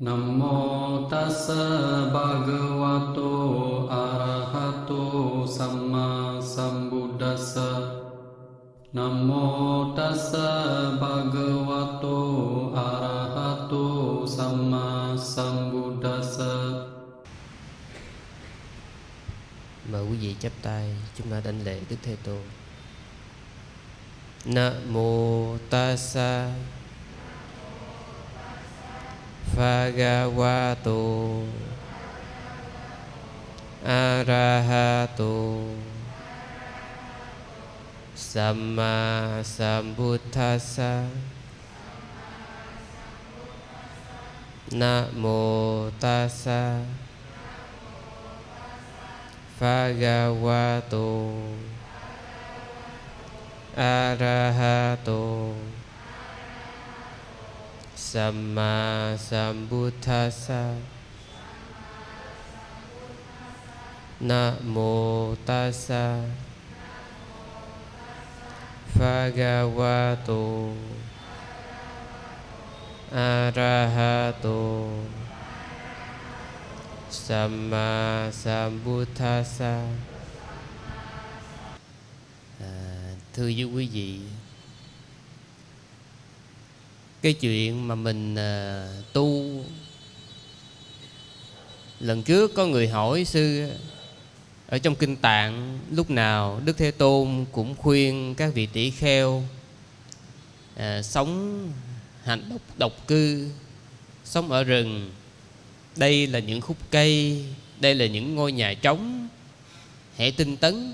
Nam mô tassa bhagavato arahato samma sambuddhassa. Nam mô tassa bhagavato arahato samma sambuddhassa. Mời quý vị chắp tay, chúng ta đảnh lễ Đức Thế Tôn. Nam mô tassa bhagavato arahato samma sambuddhassa. Nam mô tassa bhagavato arahato samma sambuddhassa. Nam mô tassa bhagavato arahato samma sambuddhassa. Thưa với quý vị, cái chuyện mà mình tu, lần trước có người hỏi sư, ở trong Kinh Tạng lúc nào Đức Thế Tôn cũng khuyên các vị tỷ kheo sống hạnh độc cư, sống ở rừng. Đây là những khúc cây, đây là những ngôi nhà trống, hãy tinh tấn.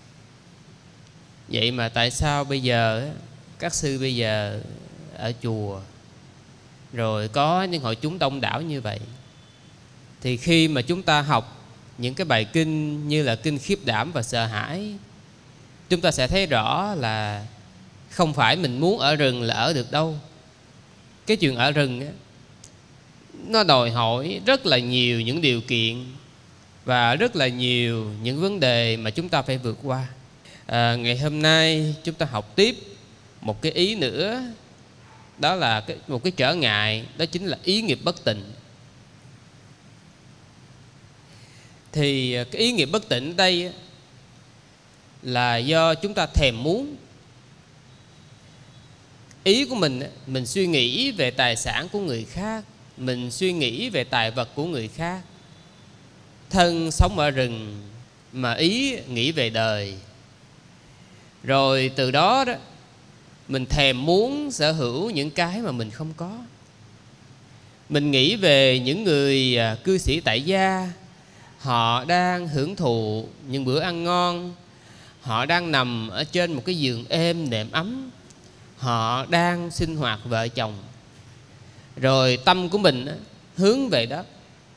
Vậy mà tại sao bây giờ các sư bây giờ ở chùa rồi có những hội chúng đông đảo như vậy, thì khi mà chúng ta học những cái bài kinh như là kinh khiếp đảm và sợ hãi, chúng ta sẽ thấy rõ là không phải mình muốn ở rừng là ở được đâu. Cái chuyện ở rừng á, nó đòi hỏi rất là nhiều những điều kiện và rất là nhiều những vấn đề mà chúng ta phải vượt qua. Ngày hôm nay chúng ta học tiếp một cái ý nữa, đó là một cái trở ngại, đó chính là ý nghiệp bất tịnh. Thì cái ý nghiệp bất tịnh đây là do chúng ta thèm muốn. Ý của mình suy nghĩ về tài sản của người khác, mình suy nghĩ về tài vật của người khác. Thân sống ở rừng mà ý nghĩ về đời. Rồi từ đó mình thèm muốn sở hữu những cái mà mình không có. Mình nghĩ về những người cư sĩ tại gia, họ đang hưởng thụ những bữa ăn ngon, họ đang nằm ở trên một cái giường êm nệm ấm, họ đang sinh hoạt vợ chồng. Rồi tâm của mình hướng về đó.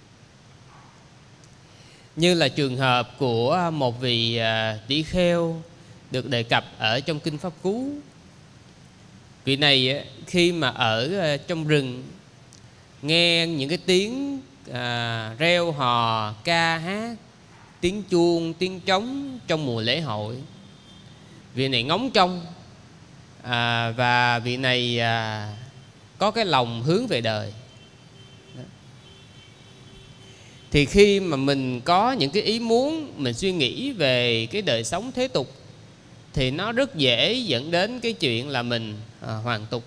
Như là trường hợp của một vị tỷ kheo được đề cập ở trong Kinh Pháp Cú. Vị này khi mà ở trong rừng, nghe những cái tiếng reo hò, ca hát, tiếng chuông, tiếng trống trong mùa lễ hội, vị này ngóng trông, và vị này có cái lòng hướng về đời. Thì khi mà mình có những cái ý muốn, mình suy nghĩ về cái đời sống thế tục, thì nó rất dễ dẫn đến cái chuyện là mình hoàn tục.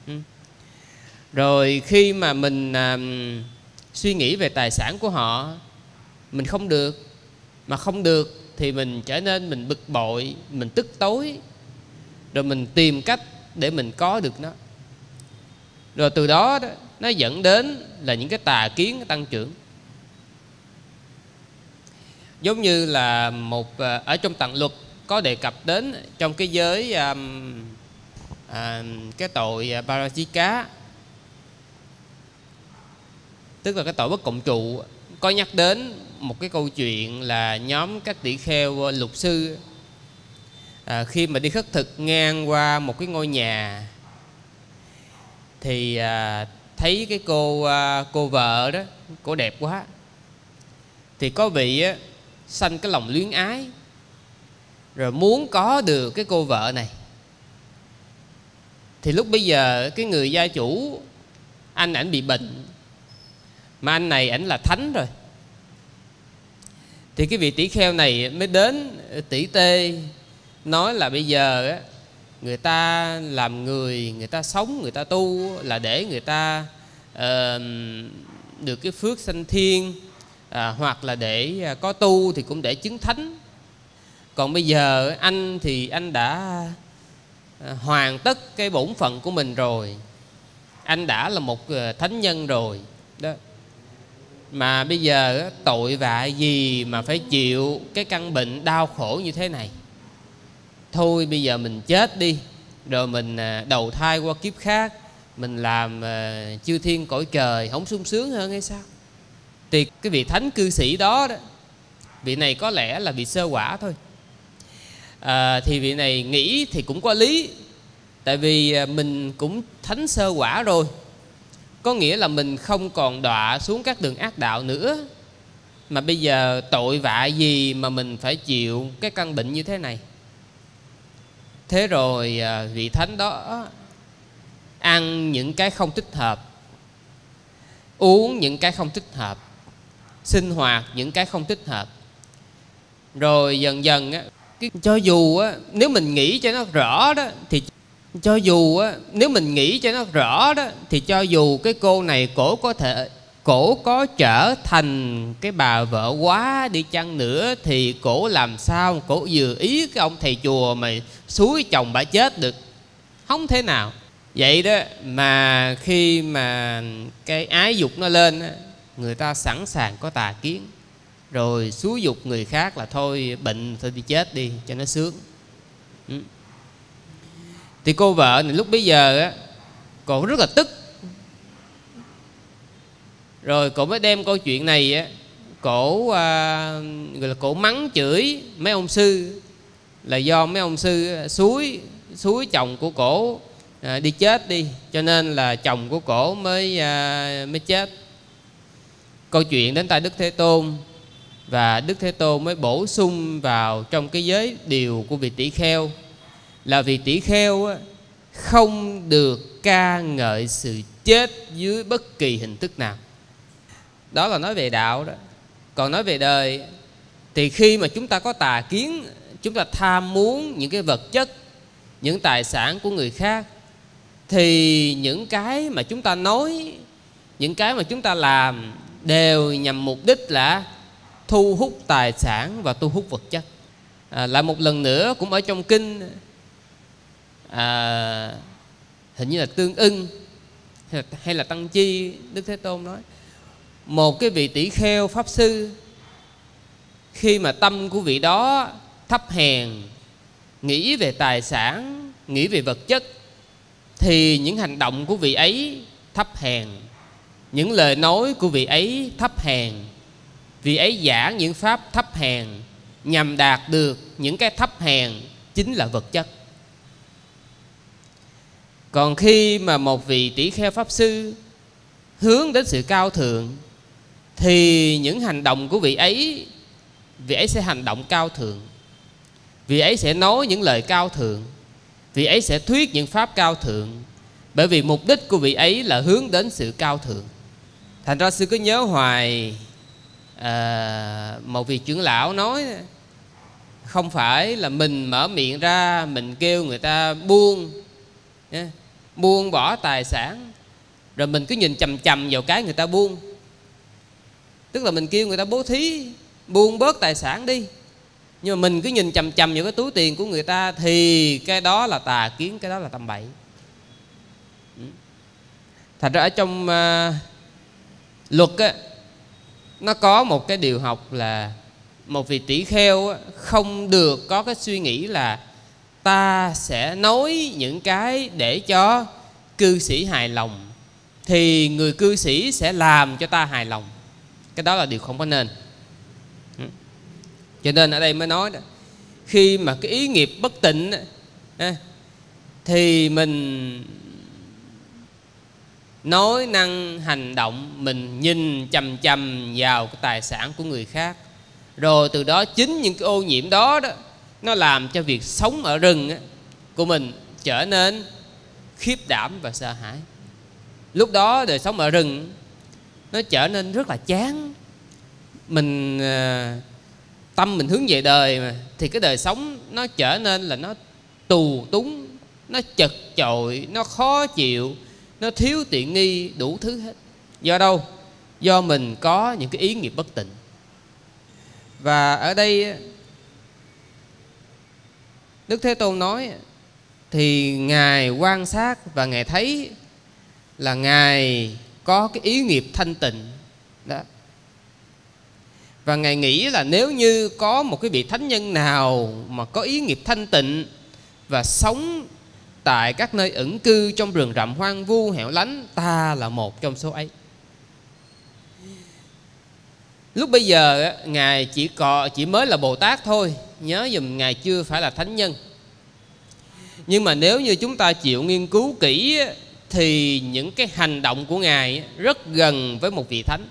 Rồi khi mà mình suy nghĩ về tài sản của họ, mình không được. Mà không được thì mình trở nên mình bực bội, mình tức tối. Rồi mình tìm cách để mình có được nó. Rồi từ đó nó dẫn đến là những cái tà kiến tăng trưởng. Giống như là ở trong Tạng Luật có đề cập đến trong cái giới cái tội Parajika, tức là cái tội bất cộng trụ. Có nhắc đến một cái câu chuyện là nhóm các tỷ kheo lục sư khi mà đi khất thực ngang qua một cái ngôi nhà, thì thấy cái cô vợ đó, cô đẹp quá, thì có vị sanh cái lòng luyến ái, rồi muốn có được cái cô vợ này. Thì lúc bây giờ cái người gia chủ, anh ảnh bị bệnh, mà anh này ảnh là thánh rồi. Thì cái vị tỷ kheo này mới đến tỉ tê nói là bây giờ á, người ta làm người ta sống, người ta tu là để người ta được cái phước sanh thiên, hoặc là để có tu thì cũng để chứng thánh. Còn bây giờ anh thì anh đã hoàn tất cái bổn phận của mình rồi, anh đã là một thánh nhân rồi đó, mà bây giờ tội vạ gì mà phải chịu cái căn bệnh đau khổ như thế này. Thôi bây giờ mình chết đi, rồi mình đầu thai qua kiếp khác, mình làm chư thiên cõi trời, không sung sướng hơn hay sao? Thì cái vị thánh cư sĩ đó, vị này có lẽ là vị sơ quả thôi. Thì vị này nghĩ thì cũng có lý. Tại vì mình cũng thánh sơ quả rồi, có nghĩa là mình không còn đọa xuống các đường ác đạo nữa. Mà bây giờ tội vạ gì mà mình phải chịu cái căn bệnh như thế này. Thế rồi vị thánh đó ăn những cái không thích hợp, uống những cái không thích hợp, sinh hoạt những cái không thích hợp. Rồi dần dần á, cho dù á, nếu mình nghĩ cho nó rõ đó, thì cho dù á, nếu mình nghĩ cho nó rõ đó, thì cho dù cái cô này cổ có trở thành cái bà vợ quá đi chăng nữa, thì cổ làm sao cổ vừa ý cái ông thầy chùa mà xúi chồng bà chết được? Không thể nào. Vậy đó mà khi mà cái ái dục nó lên, người ta sẵn sàng có tà kiến, rồi xúi dục người khác là thôi bệnh thôi đi chết đi cho nó sướng. Thì cô vợ này lúc bấy giờ á, cô rất là tức. Rồi cổ mới đem câu chuyện này á, cổ gọi là cổ mắng chửi mấy ông sư, là do mấy ông sư xúi chồng của cổ đi chết đi, cho nên là chồng của cổ mới chết. Câu chuyện đến tay Đức Thế Tôn, và Đức Thế Tôn mới bổ sung vào trong cái giới điều của vị tỷ kheo, là vị tỷ kheo không được ca ngợi sự chết dưới bất kỳ hình thức nào. Đó là nói về đạo đó. Còn nói về đời, thì khi mà chúng ta có tà kiến, chúng ta tham muốn những cái vật chất, những tài sản của người khác, thì những cái mà chúng ta nói, những cái mà chúng ta làm đều nhằm mục đích là thu hút tài sản và thu hút vật chất. Lại một lần nữa cũng ở trong kinh, hình như là Tương Ưng hay là Tăng Chi, Đức Thế Tôn nói một cái vị tỷ kheo pháp sư, khi mà tâm của vị đó thấp hèn, nghĩ về tài sản, nghĩ về vật chất, thì những hành động của vị ấy thấp hèn, những lời nói của vị ấy thấp hèn. Vị ấy giảng những pháp thấp hèn nhằm đạt được những cái thấp hèn, chính là vật chất. Còn khi mà một vị tỷ kheo pháp sư hướng đến sự cao thượng, thì những hành động của vị ấy sẽ hành động cao thượng, vị ấy sẽ nói những lời cao thượng, vị ấy sẽ thuyết những pháp cao thượng, bởi vì mục đích của vị ấy là hướng đến sự cao thượng. Thành ra sư cứ nhớ hoài một vị trưởng lão nói, không phải là mình mở miệng ra mình kêu người ta buông bỏ tài sản, rồi mình cứ nhìn chằm chằm vào cái người ta buông. Tức là mình kêu người ta bố thí, buông bớt tài sản đi, nhưng mà mình cứ nhìn chằm chằm vào cái túi tiền của người ta, thì cái đó là tà kiến, cái đó là tầm bậy. Thành ra ở trong luật á, nó có một cái điều học là một vị tỷ kheo á, không được có cái suy nghĩ là ta sẽ nói những cái để cho cư sĩ hài lòng, thì người cư sĩ sẽ làm cho ta hài lòng. Cái đó là điều không có nên. Cho nên ở đây mới nói đó, khi mà cái ý nghiệp bất tịnh thì mình nói năng hành động, mình nhìn chằm chằm vào cái tài sản của người khác, rồi từ đó chính những cái ô nhiễm đó nó làm cho việc sống ở rừng của mình trở nên khiếp đảm và sợ hãi. Lúc đó đời sống ở rừng nó trở nên rất là chán. Mình tâm mình hướng về đời mà, thì cái đời sống nó trở nên là nó tù túng, nó chật chội, nó khó chịu, nó thiếu tiện nghi, đủ thứ hết. Do đâu? Do mình có những cái ý nghiệp bất tịnh. Và ở đây Đức Thế Tôn nói thì Ngài quan sát và Ngài thấy là Ngài có cái ý nghiệp thanh tịnh đó. Và Ngài nghĩ là nếu như có một cái vị thánh nhân nào mà có ý nghiệp thanh tịnh và sống tại các nơi ẩn cư trong rừng rậm hoang vu hẻo lánh, ta là một trong số ấy. Lúc bây giờ Ngài chỉ mới là Bồ Tát thôi, nhớ dùm Ngài chưa phải là thánh nhân. Nhưng mà nếu như chúng ta chịu nghiên cứu kỹ thì những cái hành động của Ngài rất gần với một vị thánh.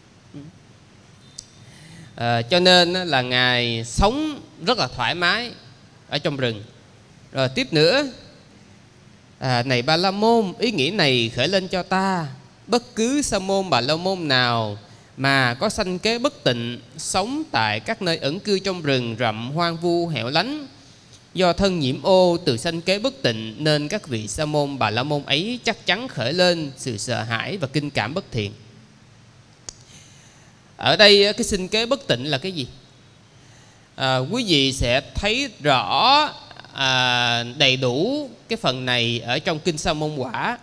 Cho nên là Ngài sống rất là thoải mái ở trong rừng. Rồi tiếp nữa, này Ba La Môn, ý nghĩ này khởi lên cho ta. Bất cứ Sa môn Bà La Môn nào mà có sanh kế bất tịnh, sống tại các nơi ẩn cư trong rừng rậm hoang vu hẻo lánh, do thân nhiễm ô từ sanh kế bất tịnh, nên các vị Sa môn Bà La Môn ấy chắc chắn khởi lên sự sợ hãi và kinh cảm bất thiện. Ở đây cái sinh kế bất tịnh là cái gì? Quý vị sẽ thấy rõ đầy đủ cái phần này ở trong Kinh Sa môn Quả.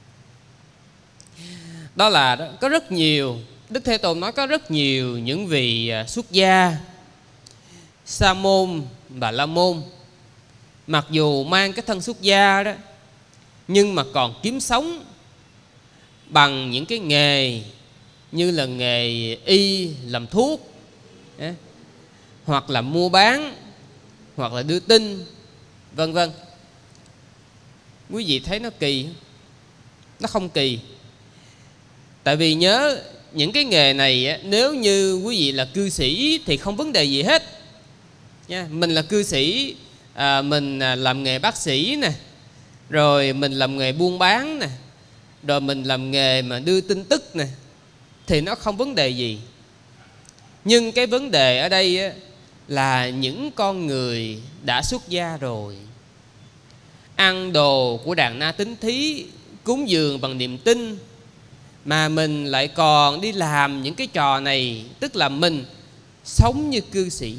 Đó là có rất nhiều, Đức Thế Tôn nói có rất nhiều những vị xuất gia, Sa môn, Bà La Môn, mặc dù mang cái thân xuất gia đó, nhưng mà còn kiếm sống bằng những cái nghề như là nghề y, làm thuốc, hoặc là mua bán, hoặc là đưa tin, vân vân. Quý vị thấy nó kỳ không? Nó không kỳ. Tại vì nhớ những cái nghề này nếu như quý vị là cư sĩ thì không vấn đề gì hết nha. Mình là cư sĩ, mình làm nghề bác sĩ nè, rồi mình làm nghề buôn bán nè, rồi mình làm nghề mà đưa tin tức nè, thì nó không vấn đề gì. Nhưng cái vấn đề ở đây là những con người đã xuất gia rồi, ăn đồ của đàn na tín thí, cúng dường bằng niềm tin, mà mình lại còn đi làm những cái trò này, tức là mình sống như cư sĩ,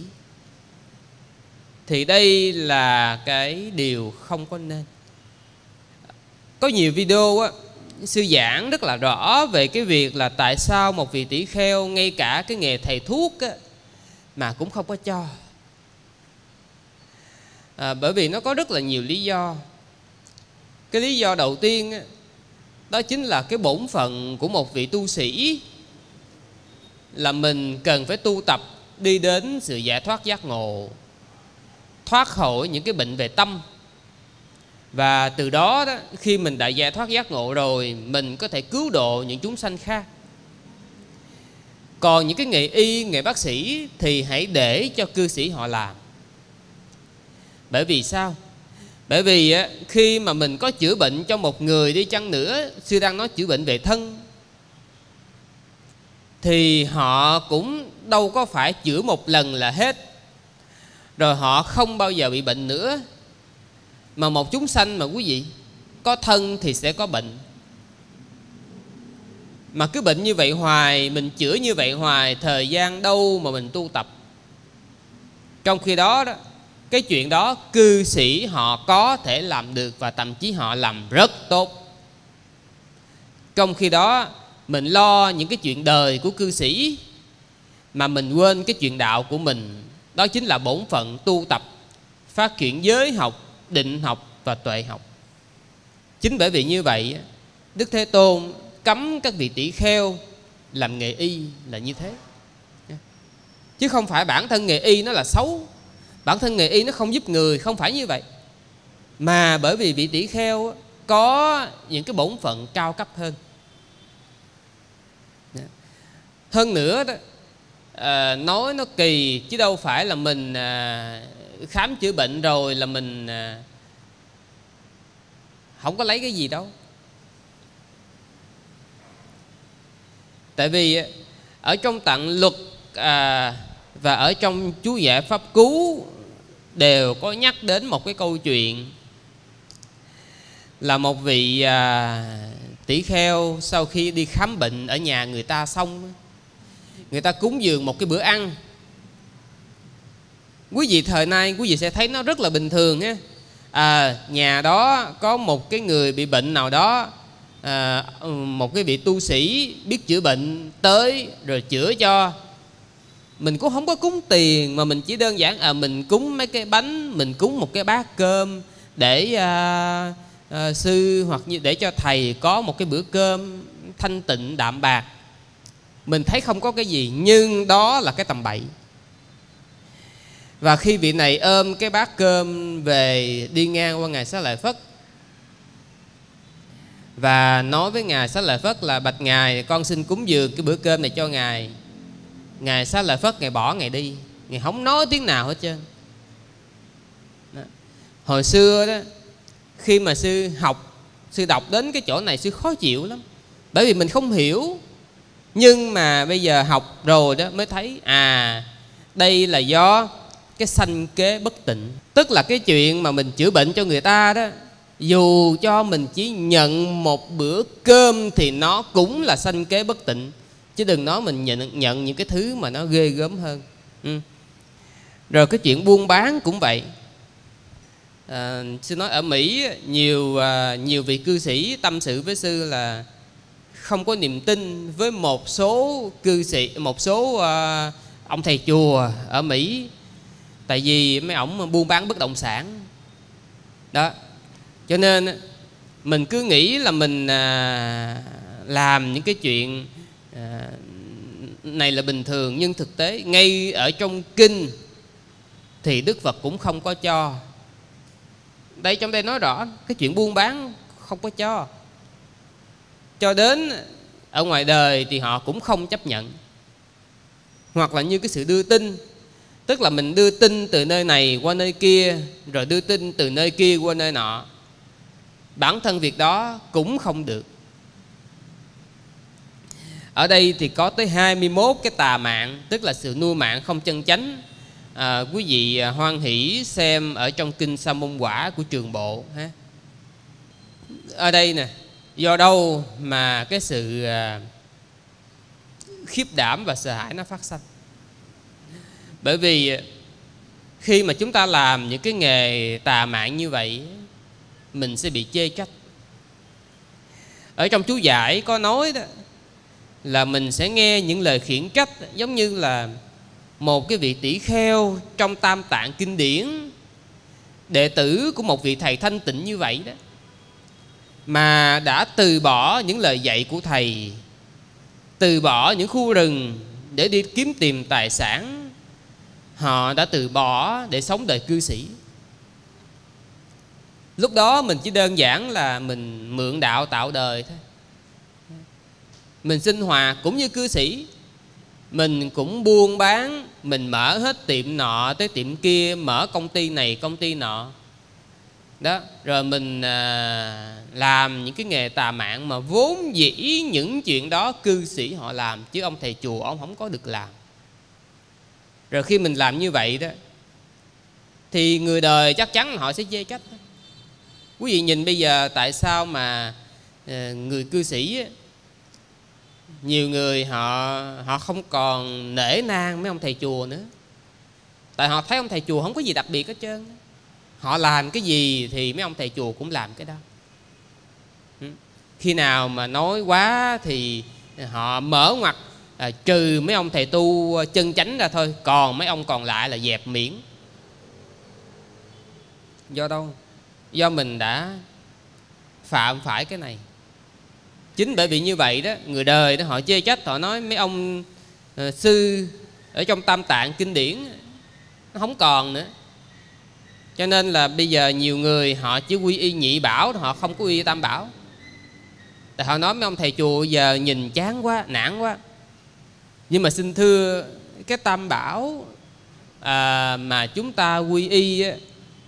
thì đây là cái điều không có nên. Có nhiều video sư giảng rất là rõ về cái việc là tại sao một vị tỷ kheo ngay cả cái nghề thầy thuốc mà cũng không có cho. Bởi vì nó có rất là nhiều lý do. Cái lý do đầu tiên đó chính là cái bổn phận của một vị tu sĩ là mình cần phải tu tập đi đến sự giải thoát giác ngộ, thoát khỏi những cái bệnh về tâm. Và từ đó, khi mình đã giải thoát giác ngộ rồi, mình có thể cứu độ những chúng sanh khác. Còn những cái nghề y, nghề bác sĩ thì hãy để cho cư sĩ họ làm. Bởi vì sao? Bởi vì khi mà mình có chữa bệnh cho một người đi chăng nữa, sư đang nói chữa bệnh về thân, thì họ cũng đâu có phải chữa một lần là hết, rồi họ không bao giờ bị bệnh nữa. Mà một chúng sanh mà quý vị, có thân thì sẽ có bệnh. Mà cứ bệnh như vậy hoài, mình chữa như vậy hoài, thời gian đâu mà mình tu tập. Trong khi đó, cái chuyện đó cư sĩ họ có thể làm được, và thậm chí họ làm rất tốt. Trong khi đó mình lo những cái chuyện đời của cư sĩ, mà mình quên cái chuyện đạo của mình. Đó chính là bổn phận tu tập, phát triển giới học, định học và tuệ học. Chính bởi vì như vậy, Đức Thế Tôn cấm các vị tỷ kheo làm nghề y là như thế. Chứ không phải bản thân nghề y nó là xấu, bản thân nghề y nó không giúp người, không phải như vậy. Mà bởi vì vị tỷ kheo có những cái bổn phận cao cấp hơn. Hơn nữa đó, nói nó kỳ, chứ đâu phải là mình khám chữa bệnh rồi là mình không có lấy cái gì đâu. Tại vì ở trong tạng luật và ở trong chú giải pháp cú đều có nhắc đến một cái câu chuyện là một vị tỷ kheo sau khi đi khám bệnh ở nhà người ta xong, người ta cúng dường một cái bữa ăn. Quý vị thời nay quý vị sẽ thấy nó rất là bình thường á. Nhà đó có một cái người bị bệnh nào đó, một cái vị tu sĩ biết chữa bệnh tới rồi chữa cho. Mình cũng không có cúng tiền, mà mình chỉ đơn giản mình cúng mấy cái bánh, mình cúng một cái bát cơm để sư hoặc như để cho thầy có một cái bữa cơm thanh tịnh đạm bạc. Mình thấy không có cái gì, nhưng đó là cái tầm bậy. Và khi vị này ôm cái bát cơm về đi ngang qua Ngài Xá Lợi Phất và nói với Ngài Xá Lợi Phất là: bạch Ngài, con xin cúng dường cái bữa cơm này cho Ngài. Ngài Xá Lợi Phất Ngài bỏ Ngài đi, Ngài không nói tiếng nào hết trơn đó. Hồi xưa đó, khi mà sư học, sư đọc đến cái chỗ này sư khó chịu lắm, bởi vì mình không hiểu. Nhưng mà bây giờ học rồi đó mới thấy đây là do cái sanh kế bất tịnh. Tức là cái chuyện mà mình chữa bệnh cho người ta đó, dù cho mình chỉ nhận một bữa cơm thì nó cũng là sanh kế bất tịnh, chứ đừng nói mình nhận những cái thứ mà nó ghê gớm hơn. Rồi cái chuyện buôn bán cũng vậy. Sư nói ở Mỹ nhiều vị cư sĩ tâm sự với sư là không có niềm tin với một số cư sĩ, một số ông thầy chùa ở Mỹ, tại vì mấy ổng buôn bán bất động sản đó. Cho nên mình cứ nghĩ là mình làm những cái chuyện này là bình thường, nhưng thực tế ngay ở trong kinh thì Đức Phật cũng không có cho. Đây, trong đây nói rõ cái chuyện buôn bán không có cho đến ở ngoài đời thì họ cũng không chấp nhận. Hoặc là như cái sự đưa tin, tức là mình đưa tin từ nơi này qua nơi kia, rồi đưa tin từ nơi kia qua nơi nọ, bản thân việc đó cũng không được. Ở đây thì có tới 21 cái tà mạng, tức là sự nuôi mạng không chân chánh. Quý vị hoan hỷ xem ở trong kinh Sa Môn Quả của Trường Bộ ha. Ở đây nè, do đâu mà cái sự khiếp đảm và sợ hãi nó phát sinh? Bởi vì khi mà chúng ta làm những cái nghề tà mạng như vậy, mình sẽ bị chê trách. Ở trong chú giải có nói đó là mình sẽ nghe những lời khiển trách, giống như là một cái vị tỷ kheo trong Tam Tạng Kinh Điển, đệ tử của một vị thầy thanh tịnh như vậy đó, mà đã từ bỏ những lời dạy của thầy, từ bỏ những khu rừng để đi kiếm tìm tài sản, họ đã từ bỏ để sống đời cư sĩ. Lúc đó mình chỉ đơn giản là mình mượn đạo tạo đời thôi. Mình sinh hoạt cũng như cư sĩ, mình cũng buôn bán, mình mở hết tiệm nọ tới tiệm kia, mở công ty này công ty nọ đó. Rồi mình làm những cái nghề tà mạng mà vốn dĩ những chuyện đó cư sĩ họ làm, chứ ông thầy chùa ông không có được làm. Rồi khi mình làm như vậy đó thì người đời chắc chắn họ sẽ chê trách. Quý vị nhìn bây giờ tại sao mà người cư sĩ, nhiều người họ không còn nể nang mấy ông thầy chùa nữa. Tại họ thấy ông thầy chùa không có gì đặc biệt hết trơn. Họ làm cái gì thì mấy ông thầy chùa cũng làm cái đó. Khi nào mà nói quá thì họ mở ngoặt trừ mấy ông thầy tu chân chánh ra thôi, còn mấy ông còn lại là dẹp miễn. Do đâu? Do mình đã phạm phải cái này. Chính bởi vì như vậy đó, người đời đó họ chê trách, họ nói mấy ông sư ở trong Tam Tạng Kinh Điển nó không còn nữa. Cho nên là bây giờ nhiều người họ chỉ quy y nhị bảo, họ không có quy y tam bảo. Tại họ nói mấy ông thầy chùa giờ nhìn chán quá, nản quá. Nhưng mà xin thưa, cái tam bảo mà chúng ta quy y á,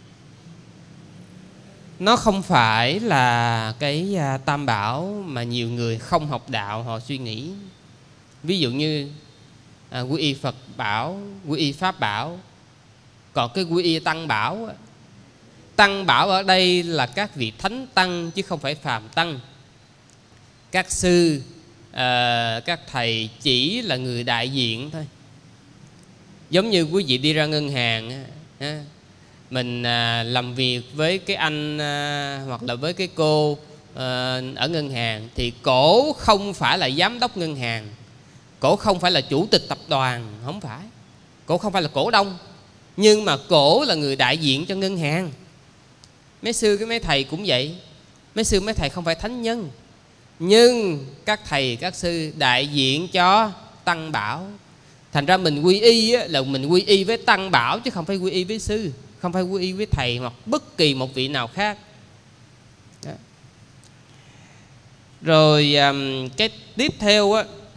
nó không phải là cái tam bảo mà nhiều người không học đạo họ suy nghĩ. Ví dụ như quy y Phật bảo, quy y Pháp bảo. Còn cái quy y Tăng bảo, Tăng bảo ở đây là các vị thánh tăng chứ không phải phàm tăng. Các sư, các thầy chỉ là người đại diện thôi. Giống như quý vị đi ra ngân hàng, mình làm việc với cái anh hoặc là với cái cô ở ngân hàng, thì cổ không phải là giám đốc ngân hàng, cổ không phải là chủ tịch tập đoàn, không phải, cổ không phải là cổ đông, nhưng mà cổ là người đại diện cho ngân hàng. Mấy sư mấy thầy cũng vậy. Mấy sư mấy thầy không phải thánh nhân, nhưng các thầy các sư đại diện cho Tăng bảo. Thành ra mình quy y là mình quy y với Tăng bảo, chứ không phải quy y với sư, không phải quy y với thầy hoặc bất kỳ một vị nào khác. Đó. Rồi cái tiếp theo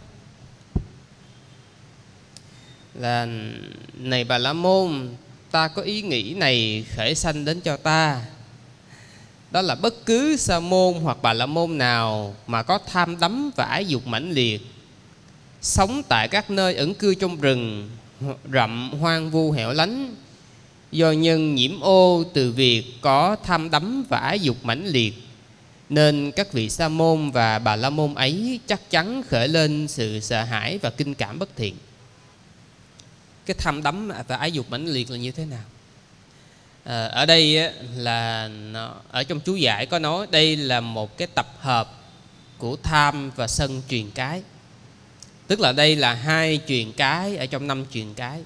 là: này Bà La Môn, ta có ý nghĩ này khởi sanh đến cho ta. Đó là bất cứ sa môn hoặc Bà La Môn nào mà có tham đắm và ái dục mãnh liệt, sống tại các nơi ẩn cư trong rừng rậm hoang vu hẻo lánh, do nhân nhiễm ô từ việc có tham đắm và ái dục mãnh liệt, nên các vị sa môn và Bà La Môn ấy chắc chắn khởi lên sự sợ hãi và kinh cảm bất thiện. Cái tham đắm và ái dục mãnh liệt là như thế nào? Ở đây là ở trong chú giải có nói đây là một cái tập hợp của tham và sân truyền cái. Tức là đây là 2 truyền cái ở trong 5 truyền cái.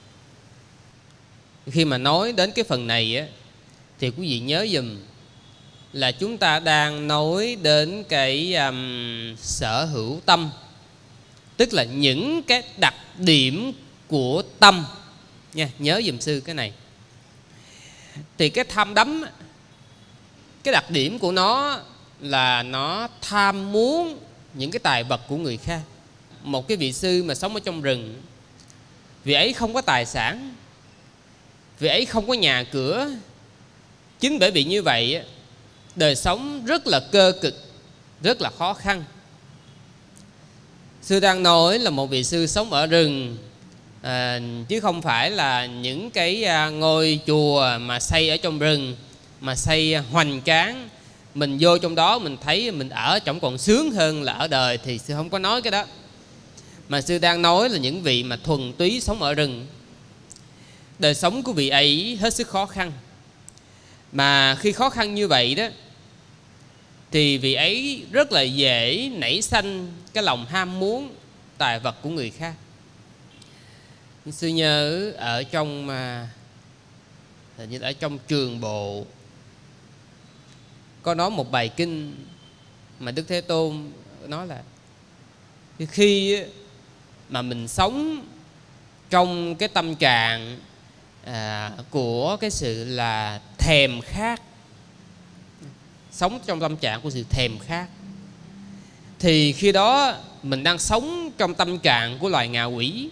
Khi mà nói đến cái phần này thì quý vị nhớ dùm là chúng ta đang nói đến cái sở hữu tâm, tức là những cái đặc điểm của tâm nha. Nhớ dùm sư cái này. Thì cái tham đắm, cái đặc điểm của nó là nó tham muốn những cái tài vật của người khác. Một cái vị sư mà sống ở trong rừng, vị ấy không có tài sản, vị ấy không có nhà cửa. Chính bởi vì như vậy đời sống rất là cơ cực, rất là khó khăn. Sư đang nói là một vị sư sống ở rừng, chứ không phải là những cái ngôi chùa mà xây ở trong rừng, mà xây hoành tráng. Mình vô trong đó mình thấy mình ở trong còn sướng hơn là ở đời, thì sư không có nói cái đó. Mà sư đang nói là những vị mà thuần túy sống ở rừng. Đời sống của vị ấy hết sức khó khăn. Mà khi khó khăn như vậy đó, thì vị ấy rất là dễ nảy sanh cái lòng ham muốn tài vật của người khác. Sư nhớ ở trong như ở trong Trường Bộ có nói một bài kinh mà Đức Thế Tôn nói là khi mà mình sống trong cái tâm trạng của cái sự là thèm khát, sống trong tâm trạng của sự thèm khát, thì khi đó mình đang sống trong tâm trạng của loài ngạ quỷ.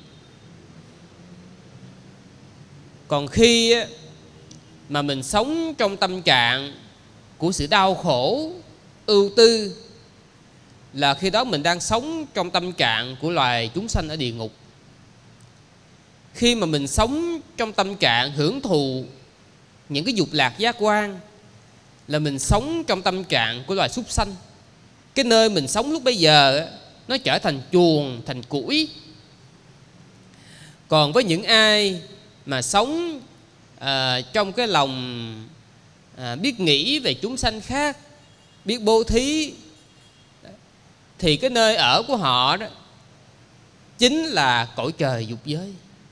Còn khi mà mình sống trong tâm trạng của sự đau khổ, ưu tư, là khi đó mình đang sống trong tâm trạng của loài chúng sanh ở địa ngục. Khi mà mình sống trong tâm trạng hưởng thụ những cái dục lạc giác quan, là mình sống trong tâm trạng của loài súc sanh. Cái nơi mình sống lúc bây giờ nó trở thành chuồng, thành củi. Còn với những ai mà sống trong cái lòng biết nghĩ về chúng sanh khác, biết bố thí, thì cái nơi ở của họ đó chính là cõi trời dục giới.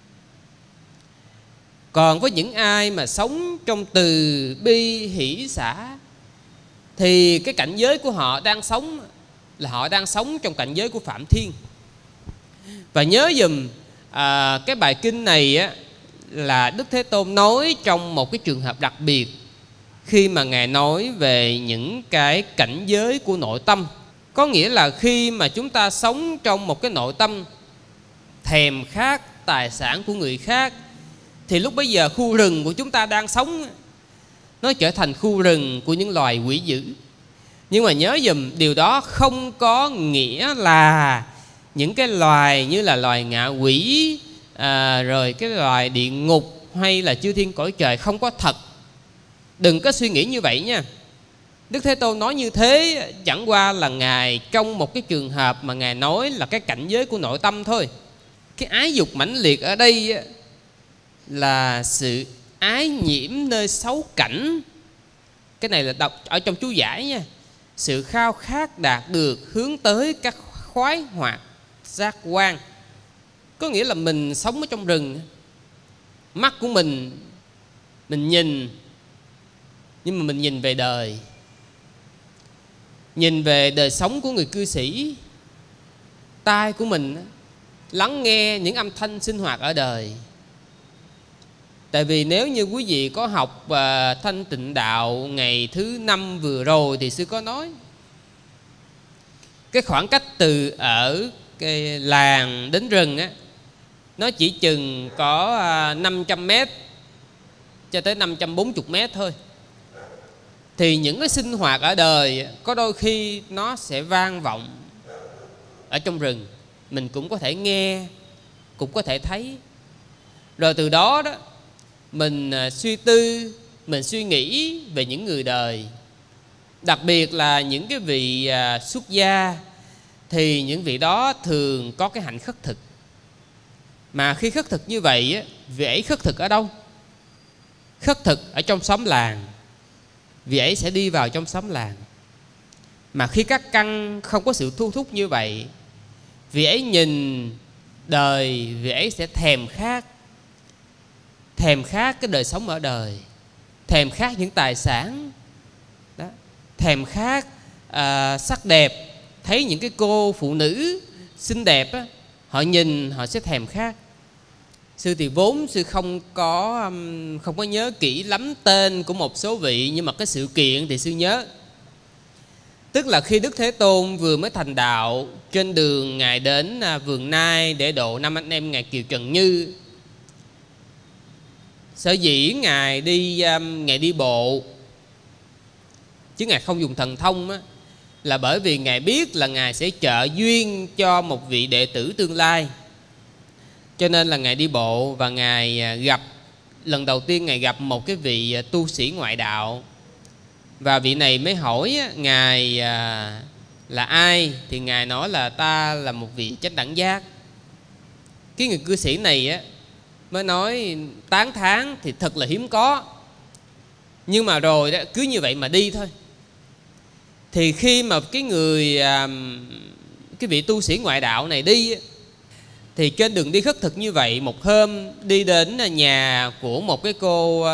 Còn với những ai mà sống trong từ bi hỷ xả, thì cái cảnh giới của họ đang sống là họ đang sống trong cảnh giới của Phạm Thiên. Và nhớ dùm cái bài kinh này là Đức Thế Tôn nói trong một cái trường hợp đặc biệt, khi mà Ngài nói về những cái cảnh giới của nội tâm. Có nghĩa là khi mà chúng ta sống trong một cái nội tâm thèm khát tài sản của người khác, thì lúc bấy giờ khu rừng của chúng ta đang sống nó trở thành khu rừng của những loài quỷ dữ. Nhưng mà nhớ dùm, điều đó không có nghĩa là những cái loài như là loài ngạ quỷ, rồi cái loài địa ngục hay là chư thiên cõi trời không có thật. Đừng có suy nghĩ như vậy nha. Đức Thế Tôn nói như thế chẳng qua là Ngài trong một cái trường hợp mà Ngài nói là cái cảnh giới của nội tâm thôi. Cái ái dục mãnh liệt ở đây là sự ái nhiễm nơi xấu cảnh. Cái này là đọc ở trong chú giải nha. Sự khao khát đạt được hướng tới các khoái hoạt giác quan. Có nghĩa là mình sống ở trong rừng, mắt của mình nhìn, nhưng mà mình nhìn về đời, nhìn về đời sống của người cư sĩ. Tai của mình lắng nghe những âm thanh sinh hoạt ở đời. Tại vì nếu như quý vị có học Thanh Tịnh Đạo ngày thứ 5 vừa rồi thì sư có nói cái khoảng cách từ ở cái làng đến rừng á, nó chỉ chừng có 500 mét cho tới 540 mét thôi. Thì những cái sinh hoạt ở đời có đôi khi nó sẽ vang vọng ở trong rừng. Mình cũng có thể nghe, cũng có thể thấy. Rồi từ đó đó mình suy tư, mình suy nghĩ về những người đời. Đặc biệt là những cái vị xuất gia, thì những vị đó thường có cái hạnh khất thực. Mà khi khất thực như vậy, vị ấy khất thực ở đâu? Khất thực ở trong xóm làng. Vị ấy sẽ đi vào trong xóm làng. Mà khi các căn không có sự thu thúc như vậy, vị ấy nhìn đời, vị ấy sẽ thèm khát. Thèm khát cái đời sống ở đời, thèm khát những tài sản đó, thèm khát sắc đẹp. Thấy những cái cô phụ nữ xinh đẹp á, họ nhìn họ sẽ thèm khát. Sư thì vốn sư không có nhớ kỹ lắm tên của một số vị, nhưng mà cái sự kiện thì sư nhớ. Tức là khi Đức Thế Tôn vừa mới thành đạo, trên đường Ngài đến Vườn Nai để độ 5 anh em Ngài Kiều Trần Như. Sở dĩ Ngài đi bộ chứ Ngài không dùng thần thông á, là bởi vì Ngài biết là Ngài sẽ trợ duyên cho một vị đệ tử tương lai. Cho nên là Ngài đi bộ. Và Ngài gặp, lần đầu tiên Ngài gặp một cái vị tu sĩ ngoại đạo. Và vị này mới hỏi Ngài là ai. Thì Ngài nói là ta là một vị chánh đẳng giác. Cái người cư sĩ này á mới nói tán thán thì thật là hiếm có, nhưng mà rồi đó cứ như vậy mà đi thôi. Thì khi mà cái vị tu sĩ ngoại đạo này đi, thì trên đường đi khất thực như vậy, một hôm đi đến nhà của một cái cô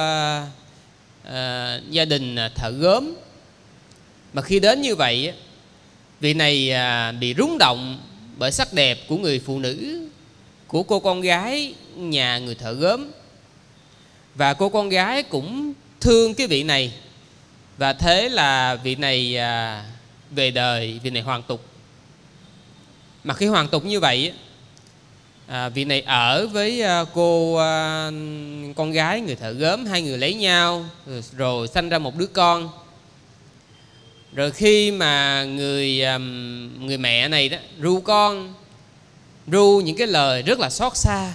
gia đình thợ gốm. Mà khi đến như vậy, vị này bị rung động bởi sắc đẹp của người phụ nữ, của cô con gái nhà người thợ gốm. Và cô con gái cũng thương cái vị này. Và thế là vị này về đời, vị này hoàn tục. Mà khi hoàn tục như vậy, vị này ở với cô con gái người thợ gốm. Hai người lấy nhau rồi sanh ra một đứa con. Rồi khi mà người mẹ này đó ru con, ru những cái lời rất là xót xa.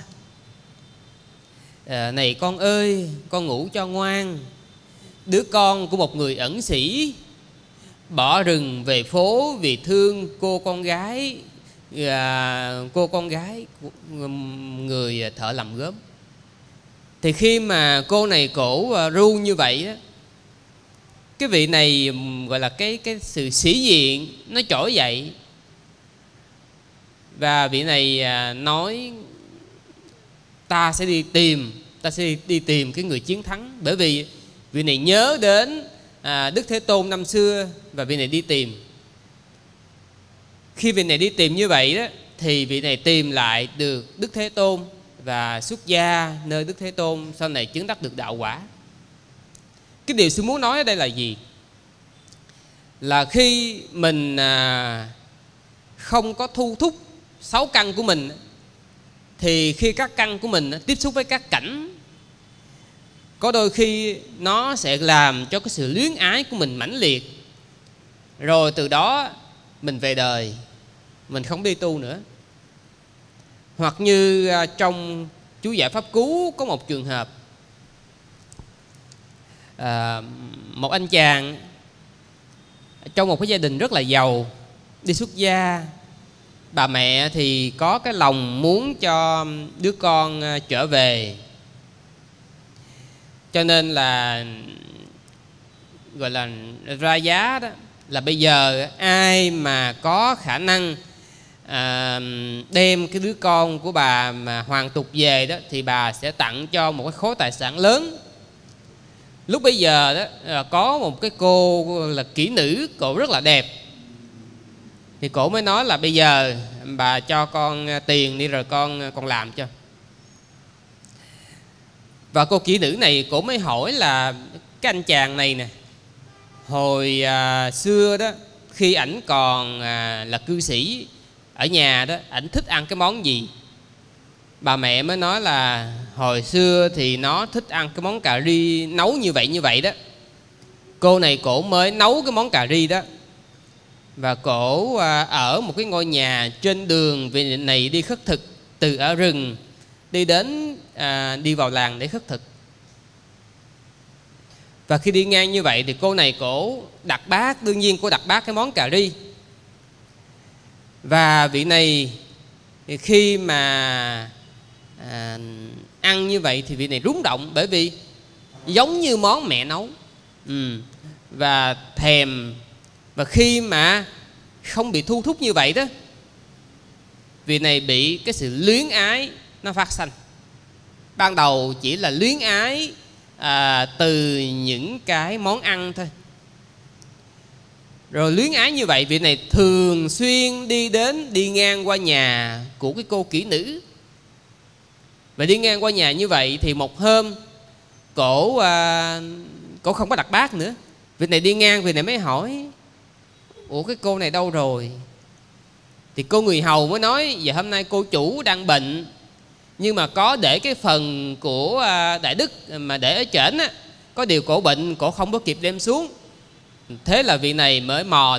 Này con ơi, con ngủ cho ngoan. Đứa con của một người ẩn sĩ bỏ rừng về phố vì thương cô con gái người thợ làm gốm. Thì khi mà cô này cổ ru như vậy á, cái vị này gọi là cái sự sĩ diện nó trỗi dậy. Và vị này nói ta sẽ đi tìm cái người chiến thắng. Bởi vì vị này nhớ đến Đức Thế Tôn năm xưa, và vị này đi tìm. Khi vị này đi tìm như vậy đó, thì vị này tìm lại được Đức Thế Tôn và xuất gia nơi Đức Thế Tôn, sau này chứng đắc được đạo quả. Cái điều sư muốn nói ở đây là gì? Là khi mình không có thu thúc 6 căn của mình, thì khi các căn của mình tiếp xúc với các cảnh, có đôi khi nó sẽ làm cho cái sự luyến ái của mình mãnh liệt. Rồi từ đó mình về đời, mình không đi tu nữa. Hoặc như trong chú giải pháp cú có một trường hợp, một anh chàng trong một cái gia đình rất là giàu, đi xuất gia. Bà mẹ thì có cái lòng muốn cho đứa con trở về, cho nên là gọi là ra giá đó, là bây giờ ai mà có khả năng đem cái đứa con của bà mà hoàn tục về đó, thì bà sẽ tặng cho một cái khối tài sản lớn. Lúc bây giờ đó có một cái cô là kỹ nữ, cổ rất là đẹp, thì cổ mới nói là bây giờ bà cho con tiền đi rồi con làm cho. Và cô kỹ nữ này cổ mới hỏi là cái anh chàng này nè, hồi xưa đó khi ảnh còn là cư sĩ ở nhà đó, ảnh thích ăn cái món gì? Bà mẹ mới nói là hồi xưa thì nó thích ăn cái món cà ri nấu như vậy đó. Cô này cổ mới nấu cái món cà ri đó, và cổ ở một cái ngôi nhà trên đường vị này đi khất thực, từ ở rừng đi đến đi vào làng để khất thực. Và khi đi ngang như vậy thì cô này cổ đặt bát, đương nhiên cô đặt bát cái món cà ri. Và vị này thì khi mà ăn như vậy thì vị này rúng động, bởi vì giống như món mẹ nấu, và thèm. Và khi mà không bị thu thúc như vậy đó, vị này bị cái sự luyến ái nó phát sanh. Ban đầu chỉ là luyến ái từ những cái món ăn thôi. Rồi luyến ái như vậy, vị này thường xuyên đi ngang qua nhà của cái cô kỹ nữ. Và đi ngang qua nhà như vậy thì một hôm cổ không có đặt bát nữa. Vị này đi ngang, vị này mới hỏi: ủa cái cô này đâu rồi? Thì cô người hầu mới nói: giờ hôm nay cô chủ đang bệnh, nhưng mà có để cái phần của đại đức mà để ở trển á, có điều cổ bệnh, cổ không có kịp đem xuống. Thế là vị này mới mò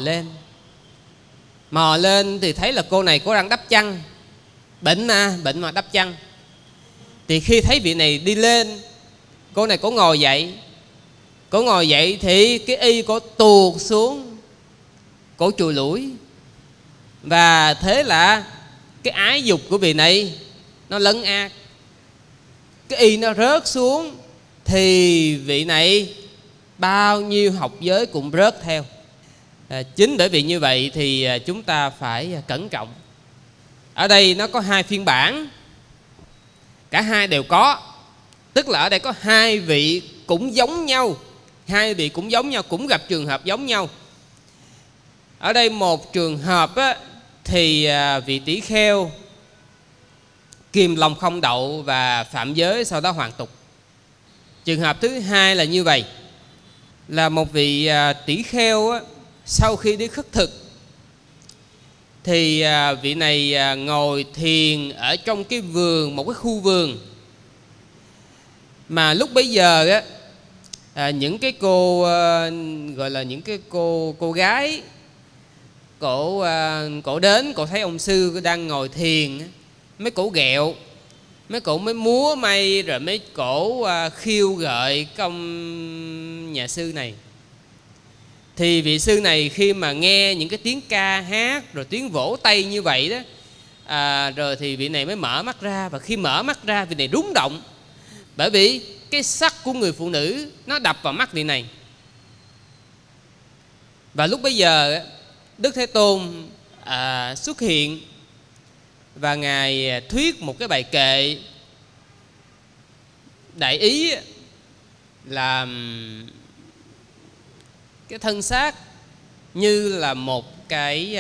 lên thì thấy là cô này cổ đang đắp chăn. Bệnh mà đắp chăn. Thì khi thấy vị này đi lên, cô này cổ ngồi dậy. Cổ ngồi dậy thì cái y cổ tuột xuống, cổ chùi lủi. Và thế là cái ái dục của vị này nó lấn át, cái y nó rớt xuống, thì vị này bao nhiêu học giới cũng rớt theo. Chính bởi vì như vậy thì chúng ta phải cẩn trọng. Ở đây nó có hai phiên bản, cả hai đều có. Tức là ở đây có hai vị cũng giống nhau, cũng gặp trường hợp giống nhau. Ở đây một trường hợp á, thì vị tỷ kheo kìm lòng không đậu và phạm giới, sau đó hoàn tục. Trường hợp thứ hai là như vậy, là một vị tỷ kheo á, sau khi đi khất thực thì vị này ngồi thiền ở trong cái vườn, một cái khu vườn. Mà lúc bấy giờ á, những cái cô gọi là những cái cô gái, cổ đến, cổ thấy ông sư đang ngồi thiền, mấy cổ ghẹo, mấy cổ mới múa may, rồi mấy cổ khiêu gợi công nhà sư này. Thì vị sư này khi mà nghe những cái tiếng ca hát rồi tiếng vỗ tay như vậy đó, rồi thì vị này mới mở mắt ra. Và khi mở mắt ra, vị này rúng động, bởi vì cái sắc của người phụ nữ nó đập vào mắt vị này. Và lúc bấy giờ Đức Thế Tôn xuất hiện, và Ngài thuyết một cái bài kệ đại ý là cái thân xác như là một cái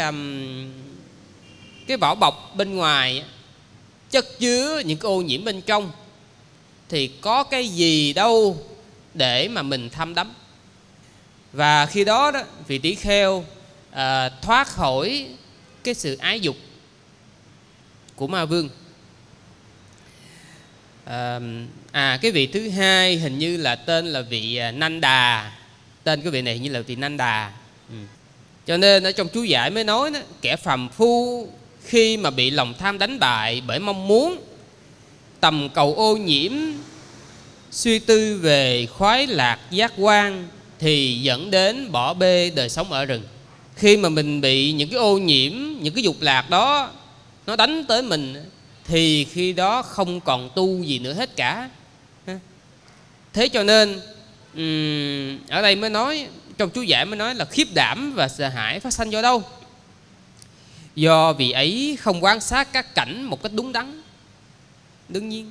vỏ bọc bên ngoài chất chứa những cái ô nhiễm bên trong, thì có cái gì đâu để mà mình thăm đắm. Và khi đó đó, vị tỷ kheo thoát khỏi cái sự ái dục của ma vương. Cái vị thứ hai hình như là tên là vị Nanda. Tên cái vị này như là vị Nanda. Cho nên ở trong chú giải mới nói đó, kẻ phàm phu khi mà bị lòng tham đánh bại bởi mong muốn, tầm cầu ô nhiễm, suy tư về khoái lạc giác quan, thì dẫn đến bỏ bê đời sống ở rừng. Khi mà mình bị những cái ô nhiễm, những cái dục lạc đó nó đánh tới mình, thì khi đó không còn tu gì nữa hết cả. Thế cho nên ở đây mới nói, trong chú giải mới nói là khiếp đảm và sợ hãi phát sanh do đâu? Do vì ấy không quan sát các cảnh một cách đúng đắn. Đương nhiên,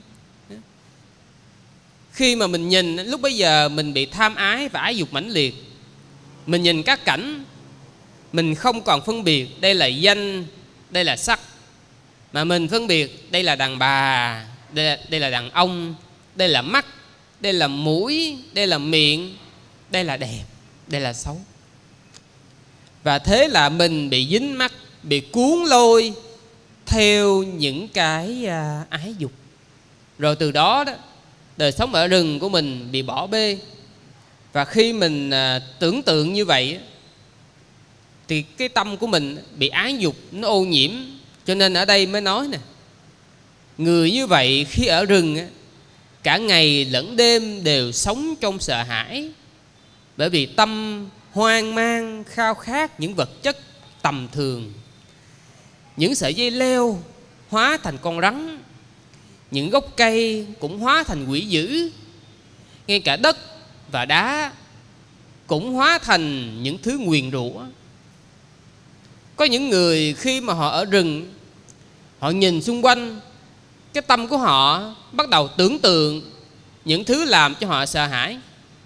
khi mà mình nhìn, lúc bấy giờ mình bị tham ái và ái dục mãnh liệt, mình nhìn các cảnh, mình không còn phân biệt đây là danh, đây là sắc, mà mình phân biệt đây là đàn bà, đây là đàn ông, đây là mắt, đây là mũi, đây là miệng, đây là đẹp, đây là xấu. Và thế là mình bị dính mắc, bị cuốn lôi theo những cái ái dục. Rồi từ đó đời sống ở rừng của mình bị bỏ bê. Và khi mình tưởng tượng như vậy thì cái tâm của mình bị ái dục nó ô nhiễm. Cho nên ở đây mới nói nè, người như vậy khi ở rừng cả ngày lẫn đêm đều sống trong sợ hãi, bởi vì tâm hoang mang khao khát những vật chất tầm thường. Những sợi dây leo hóa thành con rắn, những gốc cây cũng hóa thành quỷ dữ, ngay cả đất và đá cũng hóa thành những thứ nguyền rủa. Có những người khi mà họ ở rừng, họ nhìn xung quanh, cái tâm của họ bắt đầu tưởng tượng những thứ làm cho họ sợ hãi.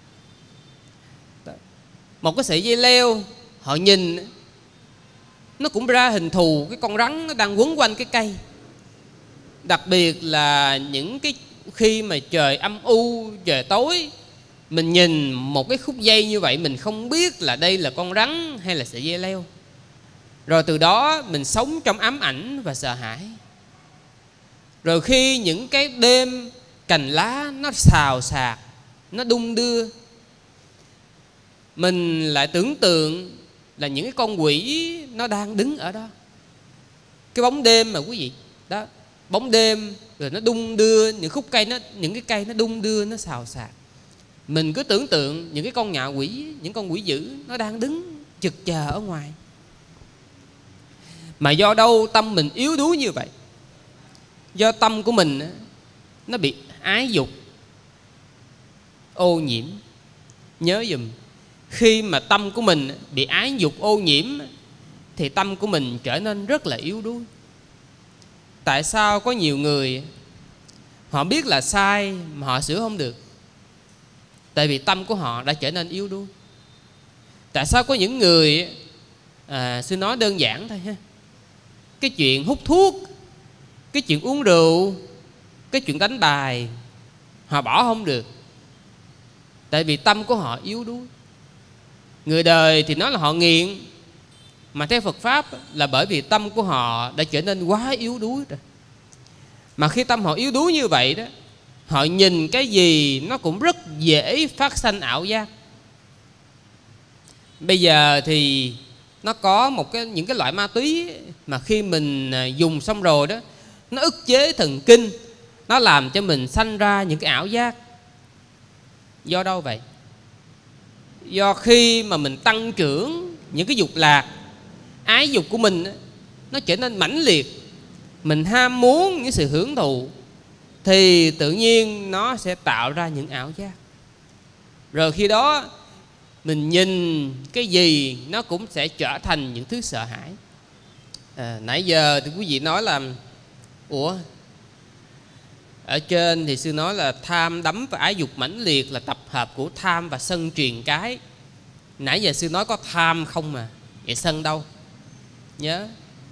Một cái sợi dây leo, họ nhìn nó cũng ra hình thù cái con rắn nó đang quấn quanh cái cây. Đặc biệt là những cái khi mà trời âm u, trời tối, mình nhìn một cái khúc dây như vậy, mình không biết là đây là con rắn hay là sợi dây leo. Rồi từ đó mình sống trong ám ảnh và sợ hãi. Rồi khi những cái đêm cành lá nó xào xạc, nó đung đưa, mình lại tưởng tượng là những cái con quỷ nó đang đứng ở đó. Cái bóng đêm mà quý vị đó, bóng đêm rồi nó đung đưa, những khúc cây nó, những cái cây nó đung đưa, nó xào xạc. Mình cứ tưởng tượng những cái con nhạ quỷ, những con quỷ dữ nó đang đứng chực chờ ở ngoài. Mà do đâu tâm mình yếu đuối như vậy? Do tâm của mình nó bị ái dục ô nhiễm. Nhớ dùm, khi mà tâm của mình bị ái dục ô nhiễm thì tâm của mình trở nên rất là yếu đuối. Tại sao có nhiều người họ biết là sai mà họ sửa không được? Tại vì tâm của họ đã trở nên yếu đuối. Tại sao có những người sư nói đơn giản thôi ha, cái chuyện hút thuốc, cái chuyện uống rượu, cái chuyện đánh bài họ bỏ không được? Tại vì tâm của họ yếu đuối. Người đời thì nói là họ nghiện, mà theo Phật Pháp là bởi vì tâm của họ đã trở nên quá yếu đuối rồi. Mà khi tâm họ yếu đuối như vậy đó, họ nhìn cái gì nó cũng rất dễ phát sanh ảo giác. Bây giờ thì nó có những cái loại ma túy mà khi mình dùng xong rồi đó, nó ức chế thần kinh, nó làm cho mình sanh ra những cái ảo giác. Do đâu vậy? Do khi mà mình tăng trưởng những cái dục lạc, ái dục của mình nó trở nên mãnh liệt, mình ham muốn những sự hưởng thụ, thì tự nhiên nó sẽ tạo ra những ảo giác. Rồi khi đó mình nhìn cái gì nó cũng sẽ trở thành những thứ sợ hãi. Nãy giờ thì quý vị nói là ủa, ở trên thì sư nói là tham đắm và ái dục mãnh liệt là tập hợp của tham và sân truyền cái. Nãy giờ sư nói có tham không mà, vậy sân đâu? Nhớ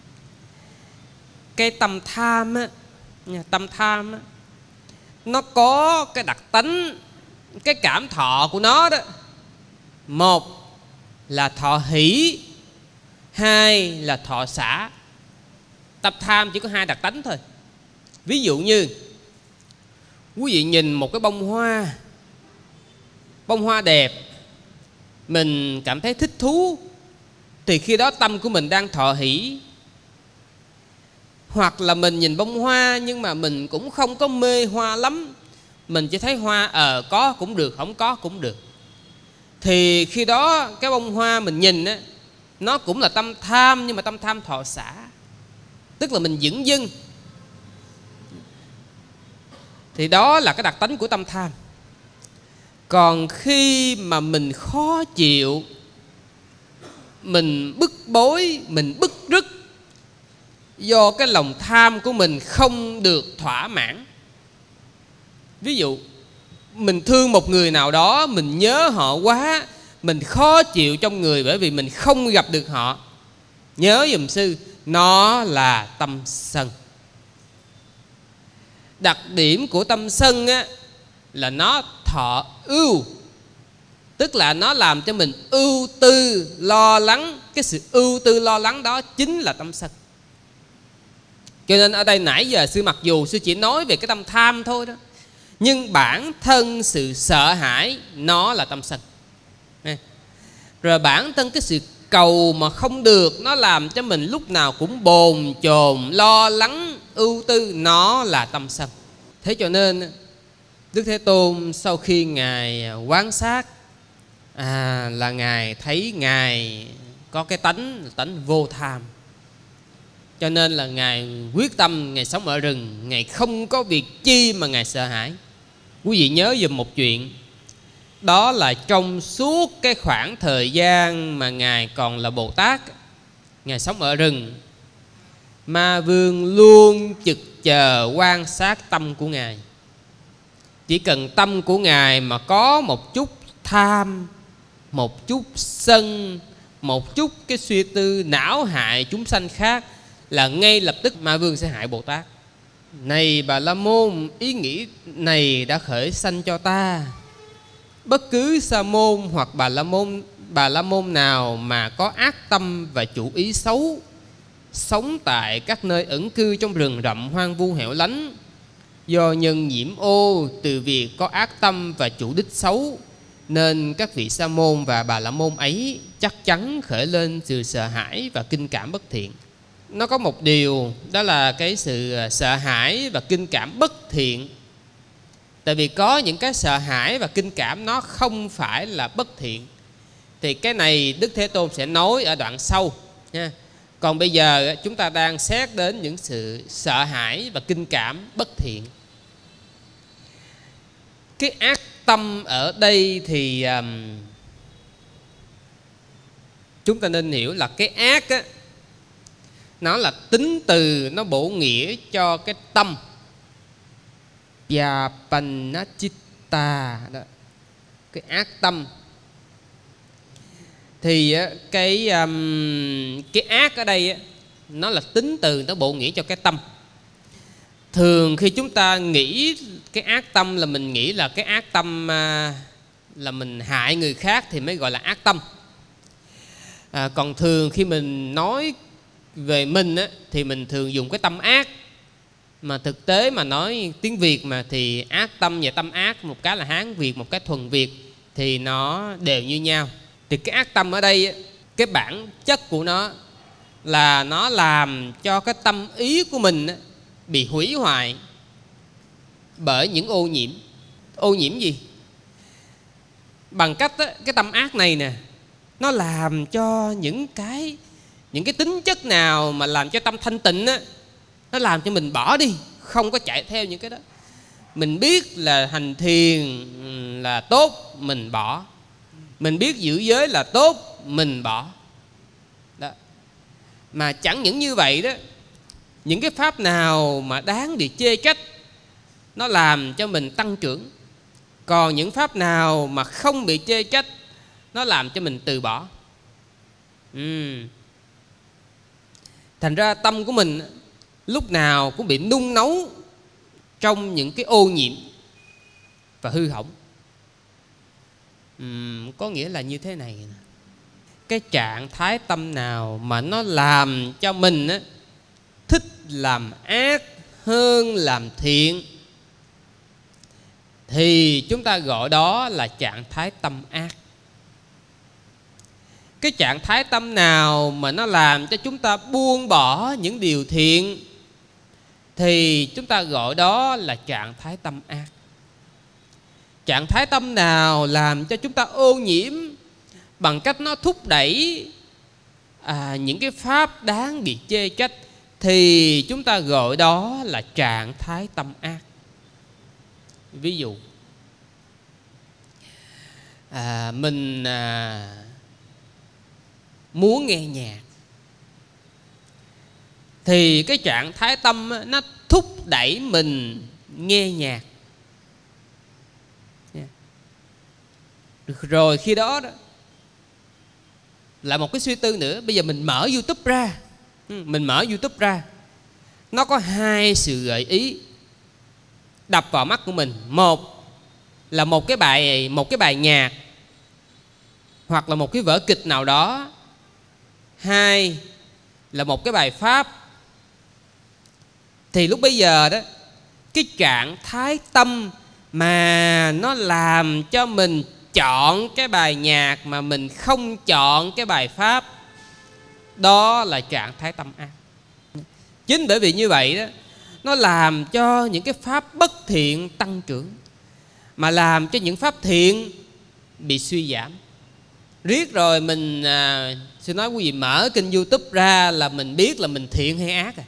cái tâm tham á, tâm tham á, nó có cái đặc tánh, cái cảm thọ của nó đó. Một là thọ hỷ, hai là thọ xả. Tâm tham chỉ có hai đặc tánh thôi. Ví dụ như quý vị nhìn một cái bông hoa đẹp, mình cảm thấy thích thú, thì khi đó tâm của mình đang thọ hỷ. Hoặc là mình nhìn bông hoa nhưng mà mình cũng không có mê hoa lắm, mình chỉ thấy hoa có cũng được, không có cũng được, thì khi đó cái bông hoa mình nhìn á, nó cũng là tâm tham, nhưng mà tâm tham thọ xả, tức là mình dửng dưng. Thì đó là cái đặc tánh của tâm tham. Còn khi mà mình khó chịu, mình bức bối, mình bức rứt do cái lòng tham của mình không được thỏa mãn. Ví dụ mình thương một người nào đó, mình nhớ họ quá, mình khó chịu trong người bởi vì mình không gặp được họ. Nhớ giùm sư, nó là tâm sân. Đặc điểm của tâm sân á, là nó thọ ưu, tức là nó làm cho mình ưu tư lo lắng. Cái sự ưu tư lo lắng đó chính là tâm sân. Cho nên ở đây nãy giờ sư mặc dù sư chỉ nói về cái tâm tham thôi đó, nhưng bản thân sự sợ hãi nó là tâm sân. Rồi bản thân cái sự cầu mà không được, nó làm cho mình lúc nào cũng bồn chồn, lo lắng, ưu tư, nó là tâm sân. Thế cho nên Đức Thế Tôn sau khi Ngài quan sát là Ngài thấy Ngài có cái tánh vô tham. Cho nên là Ngài quyết tâm, Ngài sống ở rừng, Ngài không có việc chi mà Ngài sợ hãi. Quý vị nhớ dùm một chuyện, đó là trong suốt cái khoảng thời gian mà Ngài còn là Bồ Tát, Ngài sống ở rừng, Ma Vương luôn trực chờ quan sát tâm của Ngài. Chỉ cần tâm của Ngài mà có một chút tham, một chút sân, một chút cái suy tư não hại chúng sanh khác, là ngay lập tức Ma Vương sẽ hại Bồ Tát. Này Bà La Môn, ý nghĩ này đã khởi sanh cho ta. Bất cứ Sa môn hoặc Bà La Môn nào mà có ác tâm và chủ ý xấu, sống tại các nơi ẩn cư trong rừng rậm hoang vu hẻo lánh, do nhân nhiễm ô từ việc có ác tâm và chủ đích xấu, nên các vị Sa môn và Bà La Môn ấy chắc chắn khởi lên sự sợ hãi và kinh cảm bất thiện. Nó có một điều, đó là cái sự sợ hãi và kinh cảm bất thiện. Tại vì có những cái sợ hãi và kinh cảm nó không phải là bất thiện. Thì cái này Đức Thế Tôn sẽ nói ở đoạn sau nha. Còn bây giờ chúng ta đang xét đến những sự sợ hãi và kinh cảm bất thiện. Cái ác tâm ở đây thì chúng ta nên hiểu là cái ác á, nó là tính từ, nó bổ nghĩa cho cái tâm. Vyapannachitta đó, cái ác tâm. Thì cái ác ở đây nó là tính từ, nó bổ nghĩa cho cái tâm. Thường khi chúng ta nghĩ cái ác tâm là mình nghĩ là cái ác tâm là mình hại người khác thì mới gọi là ác tâm. Còn thường khi mình nói về mình thì mình thường dùng cái tâm ác. Mà thực tế mà nói tiếng Việt mà thì ác tâm và tâm ác, một cái là Hán Việt, một cái thuần Việt, thì nó đều như nhau. Thì cái ác tâm ở đây, cái bản chất của nó là nó làm cho cái tâm ý của mình bị hủy hoại bởi những ô nhiễm. Ô nhiễm gì? Bằng cách cái tâm ác này nè, nó làm cho những cái tính chất nào mà làm cho tâm thanh tịnh á, nó làm cho mình bỏ đi, không có chạy theo những cái đó. Mình biết là hành thiền là tốt, mình bỏ. Mình biết giữ giới là tốt, mình bỏ đó. Mà chẳng những như vậy đó, những cái pháp nào mà đáng để chê trách, nó làm cho mình tăng trưởng. Còn những pháp nào mà không bị chê trách, nó làm cho mình từ bỏ. Thành ra tâm của mình lúc nào cũng bị nung nấu trong những cái ô nhiễm và hư hỏng. Có nghĩa là như thế này. Cái trạng thái tâm nào mà nó làm cho mình thích làm ác hơn làm thiện, thì chúng ta gọi đó là trạng thái tâm ác. Cái trạng thái tâm nào mà nó làm cho chúng ta buông bỏ những điều thiện, thì chúng ta gọi đó là trạng thái tâm ác. Trạng thái tâm nào làm cho chúng ta ô nhiễm bằng cách nó thúc đẩy những cái pháp đáng bị chê trách, thì chúng ta gọi đó là trạng thái tâm ác. Ví dụ mình muốn nghe nhạc, thì cái trạng thái tâm nó thúc đẩy mình nghe nhạc. Được rồi, khi đó là một cái suy tư nữa. Bây giờ mình mở YouTube ra, nó có hai sự gợi ý đập vào mắt của mình. Một là một cái bài nhạc hoặc là một cái vở kịch nào đó. Hai là một cái bài pháp. Thì lúc bây giờ đó, cái trạng thái tâm mà nó làm cho mình chọn cái bài nhạc mà mình không chọn cái bài pháp, đó là trạng thái tâm ác. Chính bởi vì như vậy đó, nó làm cho những cái pháp bất thiện tăng trưởng, mà làm cho những pháp thiện bị suy giảm. Riết rồi mình xin nói quý vị, mở kênh YouTube ra là mình biết là mình thiện hay ác.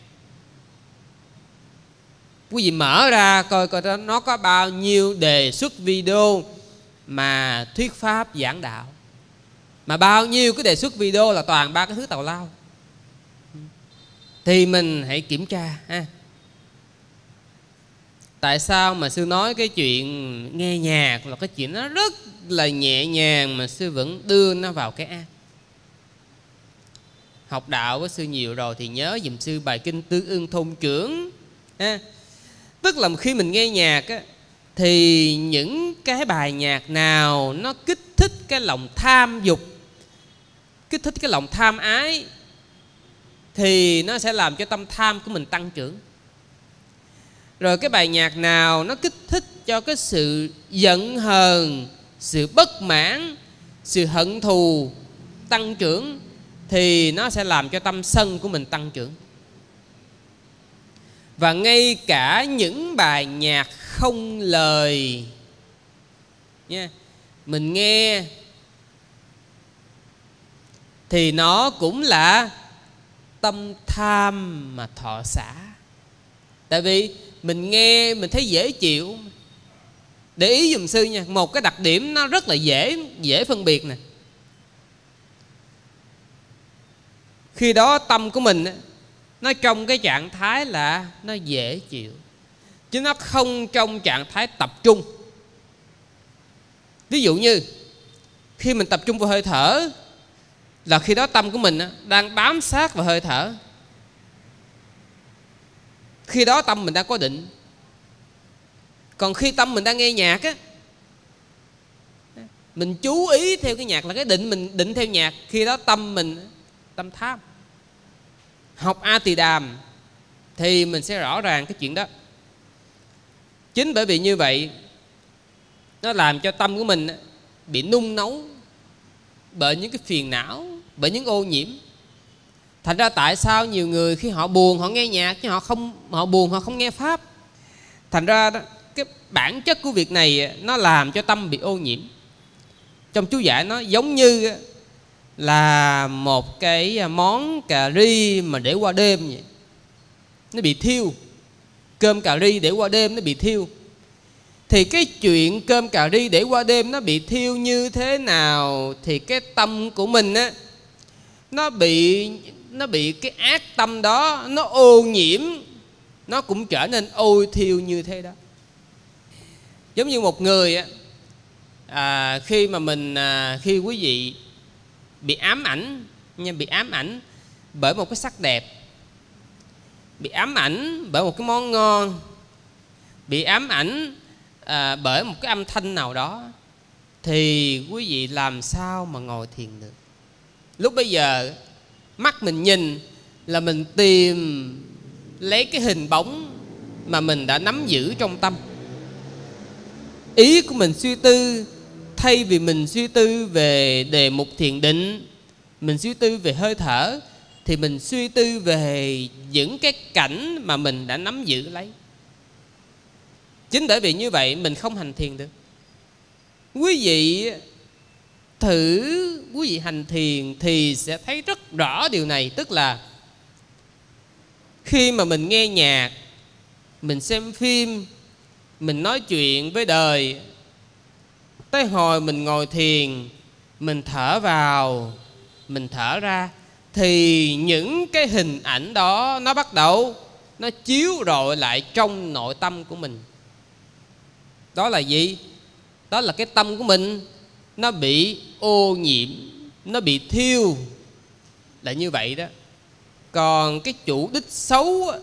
Quý vị mở ra coi nó có bao nhiêu đề xuất video mà thuyết pháp giảng đạo, mà bao nhiêu cái đề xuất video là toàn ba cái thứ tào lao. Thì mình hãy kiểm tra ha. Tại sao mà sư nói cái chuyện nghe nhạc là cái chuyện nó rất là nhẹ nhàng mà sư vẫn đưa nó vào cái ác? Học đạo với sư nhiều rồi thì nhớ giùm sư bài kinh Tương Ưng Thôn Trưởng ha. Tức là khi mình nghe nhạc á, thì những cái bài nhạc nào nó kích thích cái lòng tham dục, kích thích cái lòng tham ái, thì nó sẽ làm cho tâm tham của mình tăng trưởng. Rồi cái bài nhạc nào nó kích thích cho cái sự giận hờn, sự bất mãn, sự hận thù tăng trưởng, thì nó sẽ làm cho tâm sân của mình tăng trưởng. Và ngay cả những bài nhạc không lời nha, mình nghe thì nó cũng là tâm tham mà thọ xả. Tại vì mình nghe mình thấy dễ chịu. Để ý dùm sư nha, một cái đặc điểm nó rất là dễ phân biệt nè. Khi đó tâm của mình nó trong cái trạng thái là nó dễ chịu, chứ nó không trong trạng thái tập trung. Ví dụ như khi mình tập trung vào hơi thở, là khi đó tâm của mình đang bám sát vào hơi thở. Khi đó tâm mình đang có định. Còn khi tâm mình đang nghe nhạc á, mình chú ý theo cái nhạc là cái định, mình định theo nhạc. Khi đó tâm mình tâm tham. Học A Tỳ Đàm thì mình sẽ rõ ràng cái chuyện đó. Chính bởi vì như vậy, nó làm cho tâm của mình bị nung nấu bởi những cái phiền não, bởi những ô nhiễm. Thành ra tại sao nhiều người khi họ buồn họ nghe nhạc, chứ họ buồn họ không nghe pháp. Thành ra đó, cái bản chất của việc này nó làm cho tâm bị ô nhiễm. Trong chú giải nó giống như là một cái món cà ri mà để qua đêm vậy, nó bị thiêu. Cơm cà ri để qua đêm nó bị thiêu. Thì cái chuyện cơm cà ri để qua đêm nó bị thiêu như thế nào, thì cái tâm của mình á, nó bị cái ác tâm đó nó ô nhiễm, nó cũng trở nên ôi thiêu như thế đó. Giống như một người á, khi quý vị bị ám ảnh nha, bị ám ảnh bởi một cái sắc đẹp, bị ám ảnh bởi một cái món ngon, bị ám ảnh bởi một cái âm thanh nào đó, thì quý vị làm sao mà ngồi thiền được? Lúc bây giờ mắt mình nhìn là mình tìm lấy cái hình bóng mà mình đã nắm giữ trong tâm. Ý của mình suy tư, thay vì mình suy tư về đề mục thiền định, mình suy tư về hơi thở, thì mình suy tư về những cái cảnh mà mình đã nắm giữ lấy. Chính bởi vì như vậy mình không hành thiền được. Quý vị thử quý vị hành thiền thì sẽ thấy rất rõ điều này. Tức là khi mà mình nghe nhạc, mình xem phim, mình nói chuyện với đời, tới hồi mình ngồi thiền, mình thở vào, mình thở ra, thì những cái hình ảnh đó nó bắt đầu nó chiếu rọi lại trong nội tâm của mình. Đó là gì? Đó là cái tâm của mình nó bị ô nhiễm, nó bị thiêu, là như vậy đó. Còn cái chủ đích xấu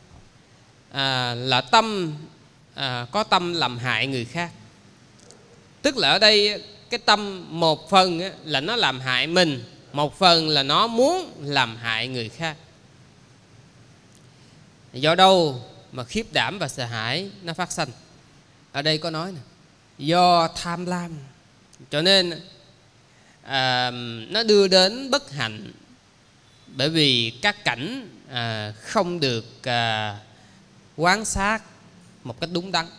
là tâm có tâm làm hại người khác. Tức là ở đây cái tâm một phần là nó làm hại mình, một phần là nó muốn làm hại người khác. Do đâu mà khiếp đảm và sợ hãi nó phát sinh? Ở đây có nói nè, do tham lam, cho nên nó đưa đến bất hạnh. Bởi vì các cảnh không được quan sát một cách đúng đắn.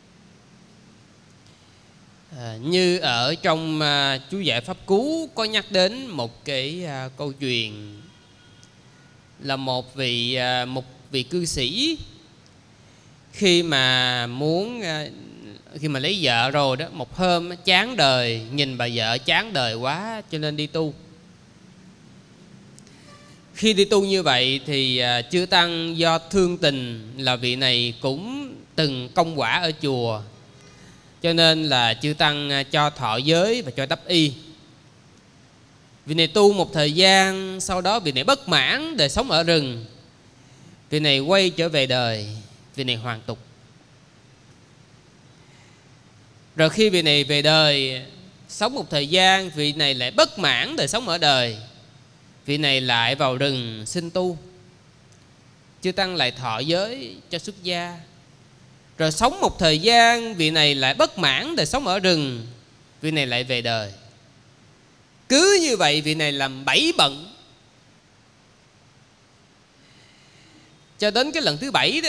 Như ở trong chú giải Pháp Cú có nhắc đến một cái câu chuyện là một vị cư sĩ khi mà lấy vợ rồi đó, một hôm chán đời, nhìn bà vợ chán đời quá cho nên đi tu. Khi đi tu như vậy thì chư tăng do thương tình là vị này cũng từng công quả ở chùa, cho nên là chư tăng cho thọ giới và cho đắp y. Vị này tu một thời gian, sau đó vị này bất mãn đời sống ở rừng, vị này quay trở về đời, vị này hoàn tục. Rồi khi vị này về đời, sống một thời gian, vị này lại bất mãn đời sống ở đời, vị này lại vào rừng sinh tu. Chư tăng lại thọ giới cho xuất gia. Rồi sống một thời gian, vị này lại bất mãn đời sống ở rừng, vị này lại về đời. Cứ như vậy vị này làm 7 bận. Cho đến cái lần thứ 7 đó,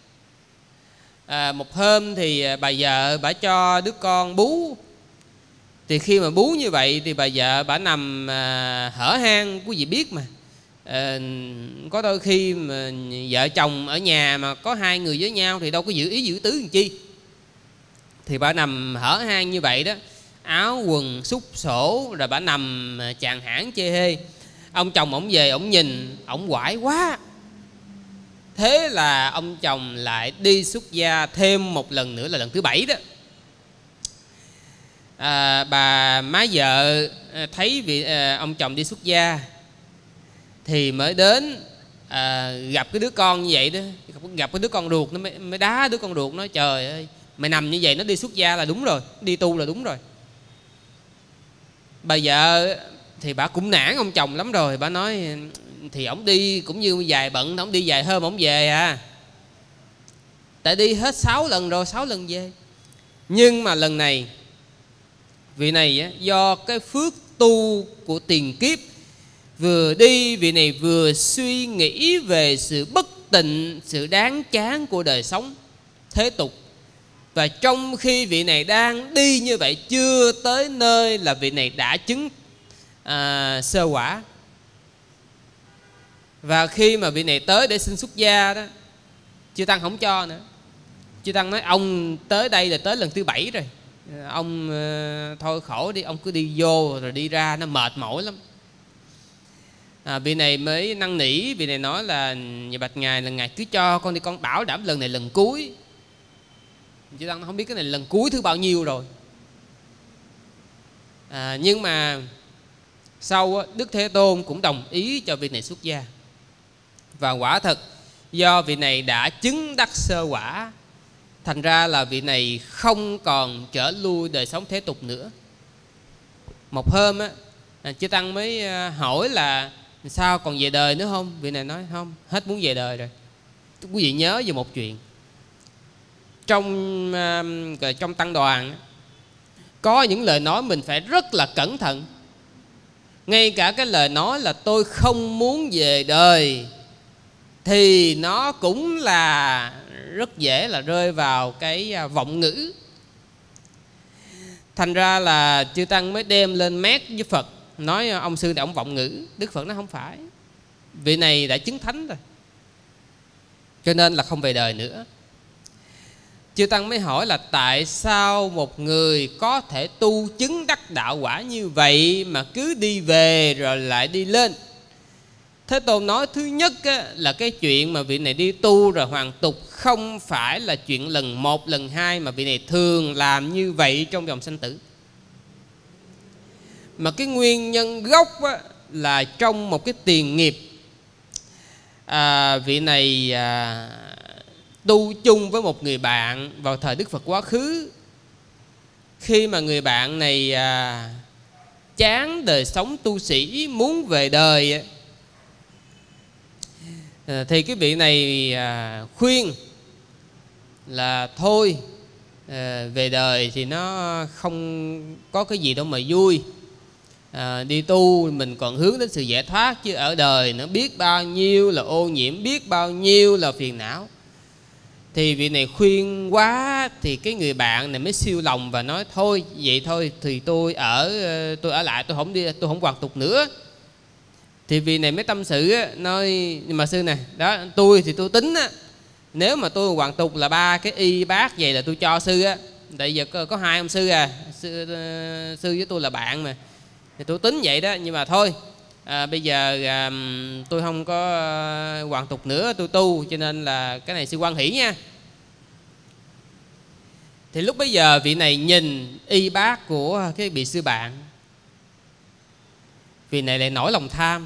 một hôm thì bà vợ bà cho đứa con bú. Thì khi mà bú như vậy thì bà vợ bà nằm hở hang, quý vị biết mà. Có đôi khi mà vợ chồng ở nhà mà có hai người với nhau thì đâu có giữ ý giữ tứ làm chi. Thì bà nằm hở hang như vậy đó, áo quần xúc xổ, rồi bà nằm chàng hãng chê hê. Ông chồng ổng về, ổng nhìn, ổng quải quá. Thế là ông chồng lại đi xuất gia thêm một lần nữa, là lần thứ 7 đó. Bà má vợ thấy ông chồng đi xuất gia thì mới đến gặp cái đứa con như vậy đó, gặp cái đứa con ruột, nó mới đá đứa con ruột, nói trời ơi, mày nằm như vậy nó đi xuất gia là đúng rồi, đi tu là đúng rồi. Bà vợ thì bà cũng nản ông chồng lắm rồi, bà nói thì ổng đi cũng như dài bận, ổng đi dài hôm ổng về à. Tại đi hết 6 lần rồi, 6 lần về. Nhưng mà lần này vị này do cái phước tu của tiền kiếp, vừa đi vị này vừa suy nghĩ về sự bất tịnh, sự đáng chán của đời sống thế tục. Và trong khi vị này đang đi như vậy, chưa tới nơi là vị này đã chứng sơ quả. Và khi mà vị này tới để xin xuất gia đó, chư tăng không cho nữa. Chư tăng nói ông tới đây là tới lần thứ 7 rồi, ông thôi khổ đi, ông cứ đi vô rồi đi ra, nó mệt mỏi lắm. Vị này mới năn nỉ, vị này nói là nhà bạch ngài, là ngài cứ cho con đi, con bảo đảm lần này lần cuối. Chư tăng không biết cái này lần cuối thứ bao nhiêu rồi. Nhưng mà sau Đức Thế Tôn cũng đồng ý cho vị này xuất gia. Và quả thật do vị này đã chứng đắc sơ quả, thành ra là vị này không còn trở lui đời sống thế tục nữa. Một hôm chư tăng mới hỏi là sao còn về đời nữa không? Vị này nói không, hết muốn về đời rồi. Quý vị nhớ về một chuyện. Trong tăng đoàn có những lời nói mình phải rất là cẩn thận. Ngay cả cái lời nói là tôi không muốn về đời thì nó cũng là rất dễ là rơi vào cái vọng ngữ. Thành ra là chư Tăng mới đem lên mét với Phật, nói ông sư này ông vọng ngữ. Đức Phật nói không phải, vị này đã chứng thánh rồi, cho nên là không về đời nữa. Chư Tăng mới hỏi là tại sao một người có thể tu chứng đắc đạo quả như vậy mà cứ đi về rồi lại đi lên. Thế Tôn nói thứ nhất là cái chuyện mà vị này đi tu rồi hoàn tục không phải là chuyện lần một lần hai, mà vị này thường làm như vậy trong dòng sanh tử. Mà cái nguyên nhân gốc là trong một cái tiền nghiệp. Vị này tu chung với một người bạn vào thời Đức Phật quá khứ. Khi mà người bạn này chán đời sống tu sĩ, muốn về đời, thì cái vị này khuyên là thôi, về đời thì nó không có cái gì đâu mà vui. Đi tu mình còn hướng đến sự giải thoát, chứ ở đời nó biết bao nhiêu là ô nhiễm, biết bao nhiêu là phiền não. Thì vị này khuyên quá thì cái người bạn này mới siêu lòng và nói thôi, vậy thôi thì tôi ở lại, tôi không đi, tôi không hoàn tục nữa. Thì vị này mới tâm sự nói, nhưng mà sư nè, đó tôi thì tôi tính á, nếu mà tôi hoàn tục là 3 cái y bát vậy là tôi cho sư á. Tại giờ có 2 ông sư sư với tôi là bạn mà, thì tôi tính vậy đó. Nhưng mà thôi, bây giờ tôi không có hoàn tục nữa, tôi tu, cho nên là cái này sư hoan hỷ nha. Thì lúc bấy giờ vị này nhìn y bát của cái vị sư bạn, vị này lại nổi lòng tham.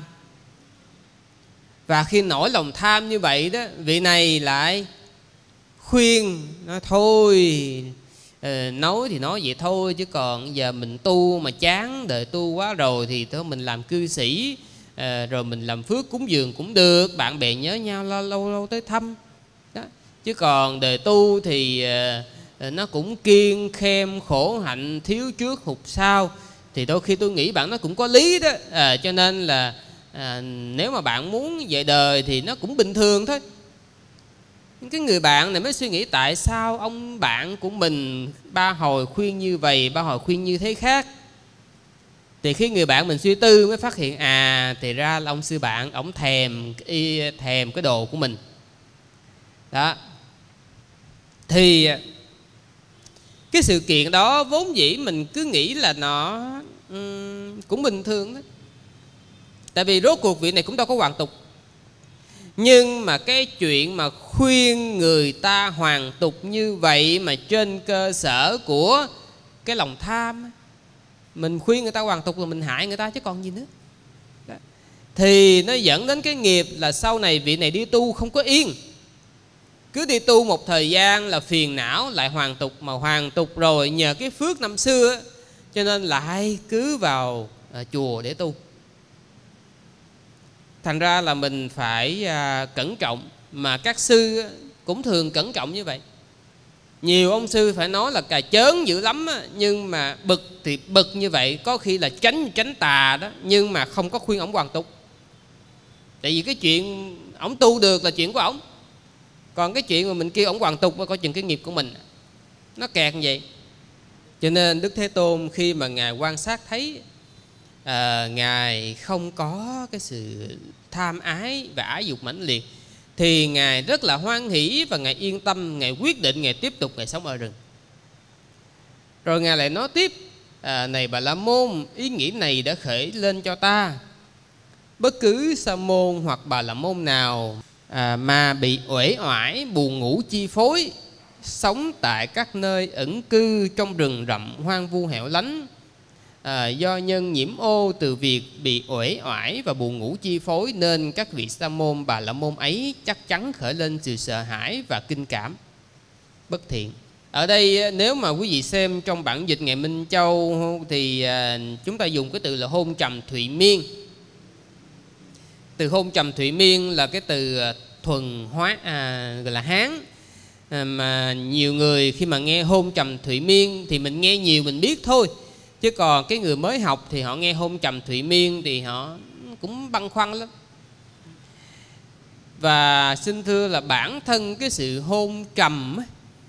Và khi nổi lòng tham như vậy đó, vị này lại khuyên nói thôi, nói thì nói vậy thôi, chứ còn giờ mình tu mà chán đời tu quá rồi thì thôi mình làm cư sĩ, rồi mình làm phước cúng dường cũng được, bạn bè nhớ nhau lâu lâu tới thăm đó. Chứ còn đời tu thì nó cũng kiêng khem khổ hạnh, thiếu trước hụt sau, thì đôi khi tôi nghĩ bạn nó cũng có lý đó. Cho nên là nếu mà bạn muốn về đời thì nó cũng bình thường thôi. Cái người bạn này mới suy nghĩ tại sao ông bạn của mình 3 hồi khuyên như vậy, 3 hồi khuyên như thế khác. Thì khi người bạn mình suy tư mới phát hiện thì ra là ông sư bạn ổng thèm cái đồ của mình đó. Thì cái sự kiện đó vốn dĩ mình cứ nghĩ là nó cũng bình thường đó. Tại vì rốt cuộc vị này cũng đâu có hoàn tục. Nhưng mà cái chuyện mà khuyên người ta hoàn tục như vậy mà trên cơ sở của cái lòng tham, mình khuyên người ta hoàn tục rồi mình hại người ta chứ còn gì nữa đó. Thì nó dẫn đến cái nghiệp là sau này vị này đi tu không có yên. Cứ đi tu một thời gian là phiền não lại hoàn tục, mà hoàn tục rồi nhờ cái phước năm xưa cho nên lại cứ vào chùa để tu. Thành ra là mình phải cẩn trọng, mà các sư cũng thường cẩn trọng như vậy. Nhiều ông sư phải nói là cà chớn dữ lắm á, nhưng mà bực thì bực như vậy, có khi là tránh tà đó, nhưng mà không có khuyên ổng hoàn tục. Tại vì cái chuyện ổng tu được là chuyện của ổng, còn cái chuyện mà mình kêu ổng hoàn tục coi chừng cái nghiệp của mình nó kẹt như vậy. Cho nên Đức Thế Tôn khi mà Ngài quan sát thấy Ngài không có cái sự tham ái và ái dục mãnh liệt, thì Ngài rất là hoan hỷ và Ngài yên tâm, Ngài quyết định Ngài tiếp tục Ngài sống ở rừng. Rồi Ngài lại nói tiếp, này Bà La Môn, ý nghĩ này đã khởi lên cho ta. Bất cứ Sa môn hoặc Bà La Môn nào mà bị uể oải buồn ngủ chi phối, sống tại các nơi ẩn cư trong rừng rậm hoang vu hẻo lánh, do nhân nhiễm ô từ việc bị uể oải và buồn ngủ chi phối, nên các vị Sa môn Bà La Môn ấy chắc chắn khởi lên sự sợ hãi và kinh cảm bất thiện. Ở đây nếu mà quý vị xem trong bản dịch Ngài Minh Châu thì chúng ta dùng cái từ là hôn trầm thụy miên. Từ hôn trầm thụy miên là cái từ thuần hóa gọi là Hán, mà nhiều người khi mà nghe hôn trầm thụy miên thì mình nghe nhiều mình biết thôi, Chứ còn cái người mới học thì họ nghe hôn trầm thụy miên thì họ cũng băn khoăn lắm. Và xin thưa là bản thân cái sự hôn trầm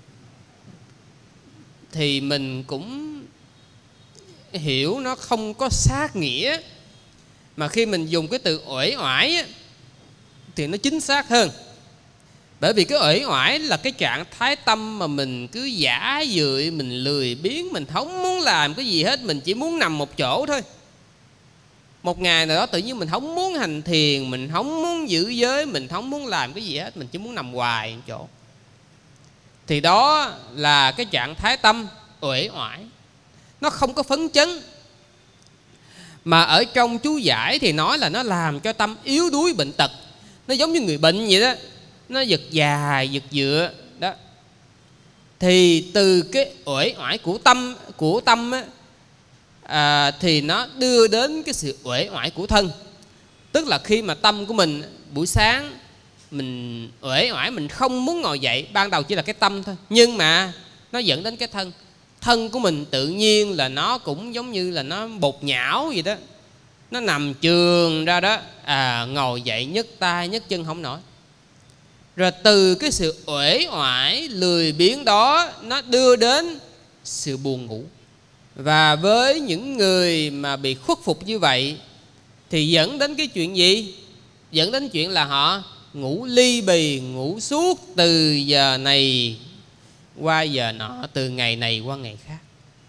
thì mình cũng hiểu nó không có sát nghĩa, mà khi mình dùng cái từ uể oải thì nó chính xác hơn. Bởi vì cái uể oải là cái trạng thái tâm mà mình cứ giả dưỡi, mình lười biếng, mình không muốn làm cái gì hết, mình chỉ muốn nằm một chỗ thôi. Một ngày nào đó tự nhiên mình không muốn hành thiền, mình không muốn giữ giới, mình không muốn làm cái gì hết, mình chỉ muốn nằm hoài một chỗ. Thì đó là cái trạng thái tâm uể oải, nó không có phấn chấn. Mà ở trong chú giải thì nói là nó làm cho tâm yếu đuối bệnh tật. Nó giống như người bệnh vậy đó, nó giật dài giật dựa đó. Thì từ cái uể oải của tâm thì nó đưa đến cái sự uể oải của thân. Tức là khi mà tâm của mình buổi sáng mình uể oải, mình không muốn ngồi dậy, ban đầu chỉ là cái tâm thôi, nhưng mà nó dẫn đến cái thân. Thân của mình tự nhiên là nó cũng giống như là nó bột nhão vậy đó, nó nằm chườn ra đó, ngồi dậy nhấc tay nhấc chân không nổi. Rồi từ cái sự uể oải lười biếng đó, nó đưa đến sự buồn ngủ. Và với những người mà bị khuất phục như vậy thì dẫn đến cái chuyện gì? Dẫn đến chuyện là họ ngủ ly bì, ngủ suốt từ giờ này qua giờ nọ, từ ngày này qua ngày khác.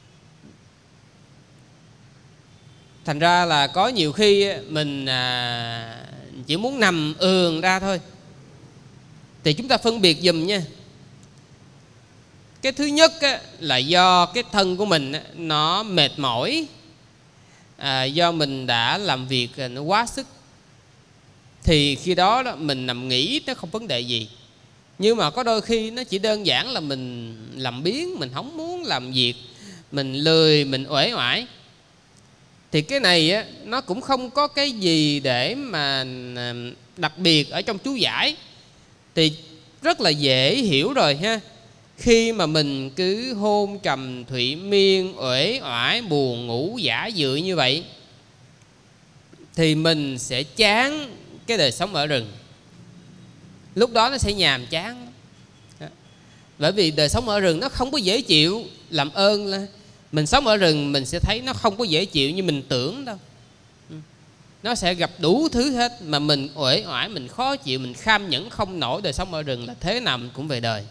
Thành ra là có nhiều khi mình chỉ muốn nằm ườn ra thôi. Thì chúng ta phân biệt dùm nha. Cái thứ nhất là do cái thân của mình nó mệt mỏi, do mình đã làm việc nó quá sức, thì khi đó mình nằm nghỉ nó không vấn đề gì. Nhưng mà có đôi khi nó chỉ đơn giản là mình làm biếng, mình không muốn làm việc, mình lười, mình uể oải, thì cái này nó cũng không có cái gì để mà đặc biệt ở trong chú giải. Thì rất là dễ hiểu rồi ha. Khi mà mình cứ hôn trầm thụy miên, uể oải, buồn ngủ, giả dự như vậy thì mình sẽ chán cái đời sống ở rừng. Lúc đó nó sẽ nhàm chán. Bởi vì đời sống ở rừng nó không có dễ chịu. Làm ơn là mình sống ở rừng mình sẽ thấy nó không có dễ chịu như mình tưởng đâu. Nó sẽ gặp đủ thứ hết, mà mình uể oải, mình khó chịu, mình kham nhẫn không nổi đời sống ở rừng là thế nào mình cũng về đời.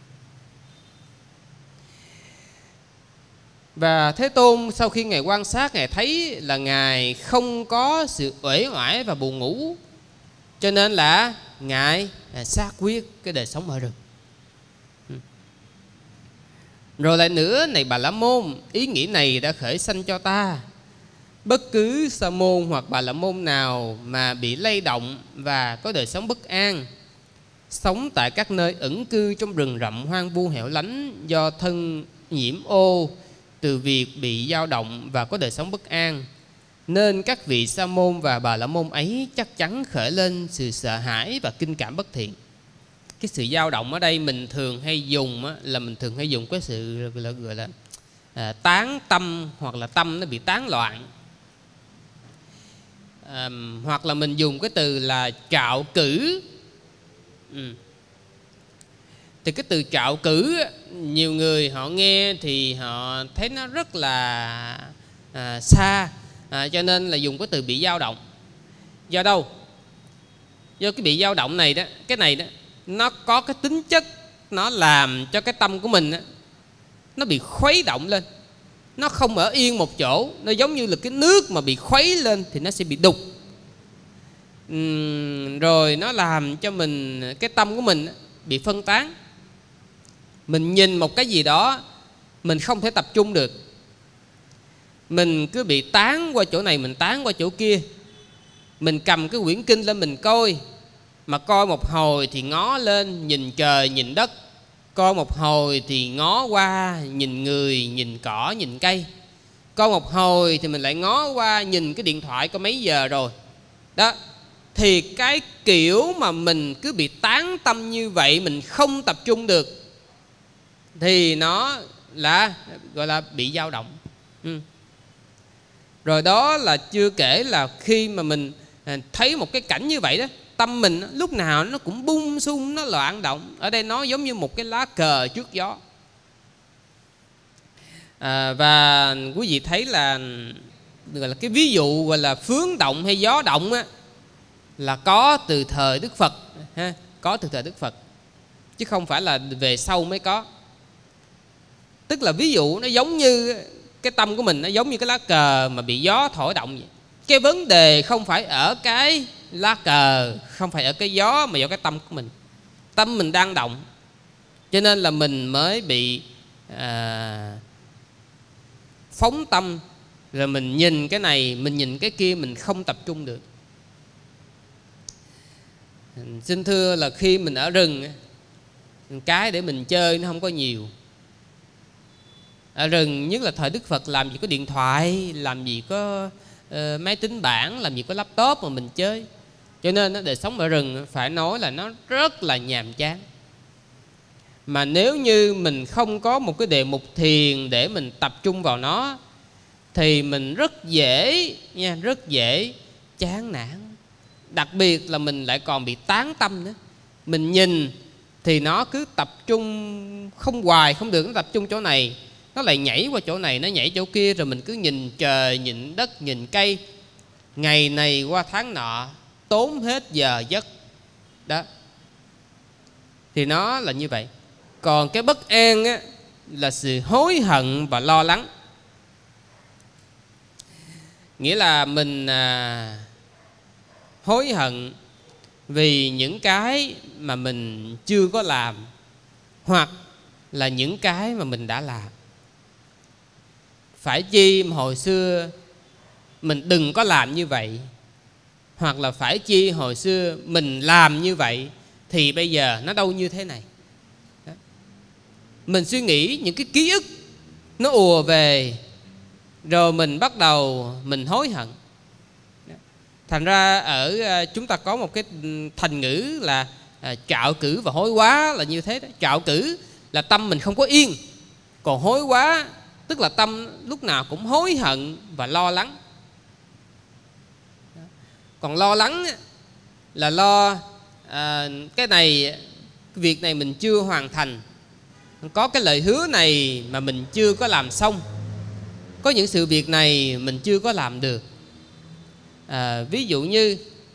Và Thế Tôn sau khi Ngài quan sát, Ngài thấy là Ngài không có sự uể oải và buồn ngủ, cho nên là Ngài xác quyết cái đời sống ở rừng. Rồi lại nữa, này Bà La Môn, ý nghĩ này đã khởi sanh cho ta. Bất cứ sa môn hoặc Bà La Môn nào mà bị lay động và có đời sống bất an, sống tại các nơi ẩn cư trong rừng rậm hoang vu hẻo lánh, do thân nhiễm ô từ việc bị dao động và có đời sống bất an, nên các vị sa môn và Bà La Môn ấy chắc chắn khởi lên sự sợ hãi và kinh cảm bất thiện. Cái sự dao động ở đây mình thường hay dùng là mình thường hay dùng cái sự gọi là tán tâm, hoặc là tâm nó bị tán loạn, hoặc là mình dùng cái từ là trạo cử. Thì cái từ trạo cử nhiều người họ nghe thì họ thấy nó rất là xa, cho nên là dùng cái từ bị dao động. Do đâu? Do cái bị dao động này đó, cái này đó, nó có cái tính chất nó làm cho cái tâm của mình nó bị khuấy động lên, nó không ở yên một chỗ. Nó giống như là cái nước mà bị khuấy lên thì nó sẽ bị đục. Rồi nó làm cho mình, cái tâm của mình bị phân tán. Mình nhìn một cái gì đó mình không thể tập trung được, mình cứ bị tán qua chỗ này, mình tán qua chỗ kia. Mình cầm cái quyển kinh lên mình coi, mà coi một hồi thì ngó lên nhìn trời nhìn đất, coi một hồi thì ngó qua nhìn người, nhìn cỏ, nhìn cây, coi một hồi thì mình lại ngó qua nhìn cái điện thoại coi mấy giờ rồi đó. Thì cái kiểu mà mình cứ bị tán tâm như vậy, mình không tập trung được, thì nó là gọi là bị dao động. Rồi đó là chưa kể là khi mà mình thấy một cái cảnh như vậy đó, tâm mình lúc nào nó cũng bung xung, nó loạn động. Ở đây nó giống như một cái lá cờ trước gió. Và quý vị thấy là gọi là cái ví dụ gọi là phướng động hay gió động á, là có từ thời Đức Phật ha, có từ thời Đức Phật chứ không phải là về sau mới có. Tức là ví dụ nó giống như cái tâm của mình, nó giống như cái lá cờ mà bị gió thổi động vậy. Cái vấn đề không phải ở cái lá cờ, không phải ở cái gió, mà do cái tâm của mình. Tâm mình đang động, cho nên là mình mới bị phóng tâm. Rồi mình nhìn cái này, mình nhìn cái kia, mình không tập trung được. Xin thưa là khi mình ở rừng, cái để mình chơi nó không có nhiều. Ở rừng, nhất là thời Đức Phật, làm gì có điện thoại, làm gì có máy tính bảng, làm gì có laptop mà mình chơi. Cho nên đời sống ở rừng phải nói là nó rất là nhàm chán. Mà nếu như mình không có một cái đề mục thiền để mình tập trung vào nó, thì mình rất dễ nha, rất dễ chán nản. Đặc biệt là mình lại còn bị tán tâm nữa. Mình nhìn thì nó cứ tập trung không hoài, không được. Nó tập trung chỗ này, nó lại nhảy qua chỗ này, nó nhảy chỗ kia. Rồi mình cứ nhìn trời, nhìn đất, nhìn cây, ngày này qua tháng nọ, tốn hết giờ giấc đó. Thì nó là như vậy. Còn cái bất an á, là sự hối hận và lo lắng. Nghĩa là mình hối hận vì những cái mà mình chưa có làm, hoặc là những cái mà mình đã làm. Phải chi mà hồi xưa mình đừng có làm như vậy, hoặc là phải chi hồi xưa mình làm như vậy thì bây giờ nó đâu như thế này. Mình suy nghĩ những cái ký ức nó ùa về, rồi mình bắt đầu mình hối hận. Thành ra ở chúng ta có một cái thành ngữ là trạo cử và hối quá là như thế đó. Trạo cử là tâm mình không có yên, còn hối quá tức là tâm lúc nào cũng hối hận và lo lắng. Còn lo lắng là lo cái này, cái việc này mình chưa hoàn thành, có cái lời hứa này mà mình chưa có làm xong, có những sự việc này mình chưa có làm được. Ví dụ như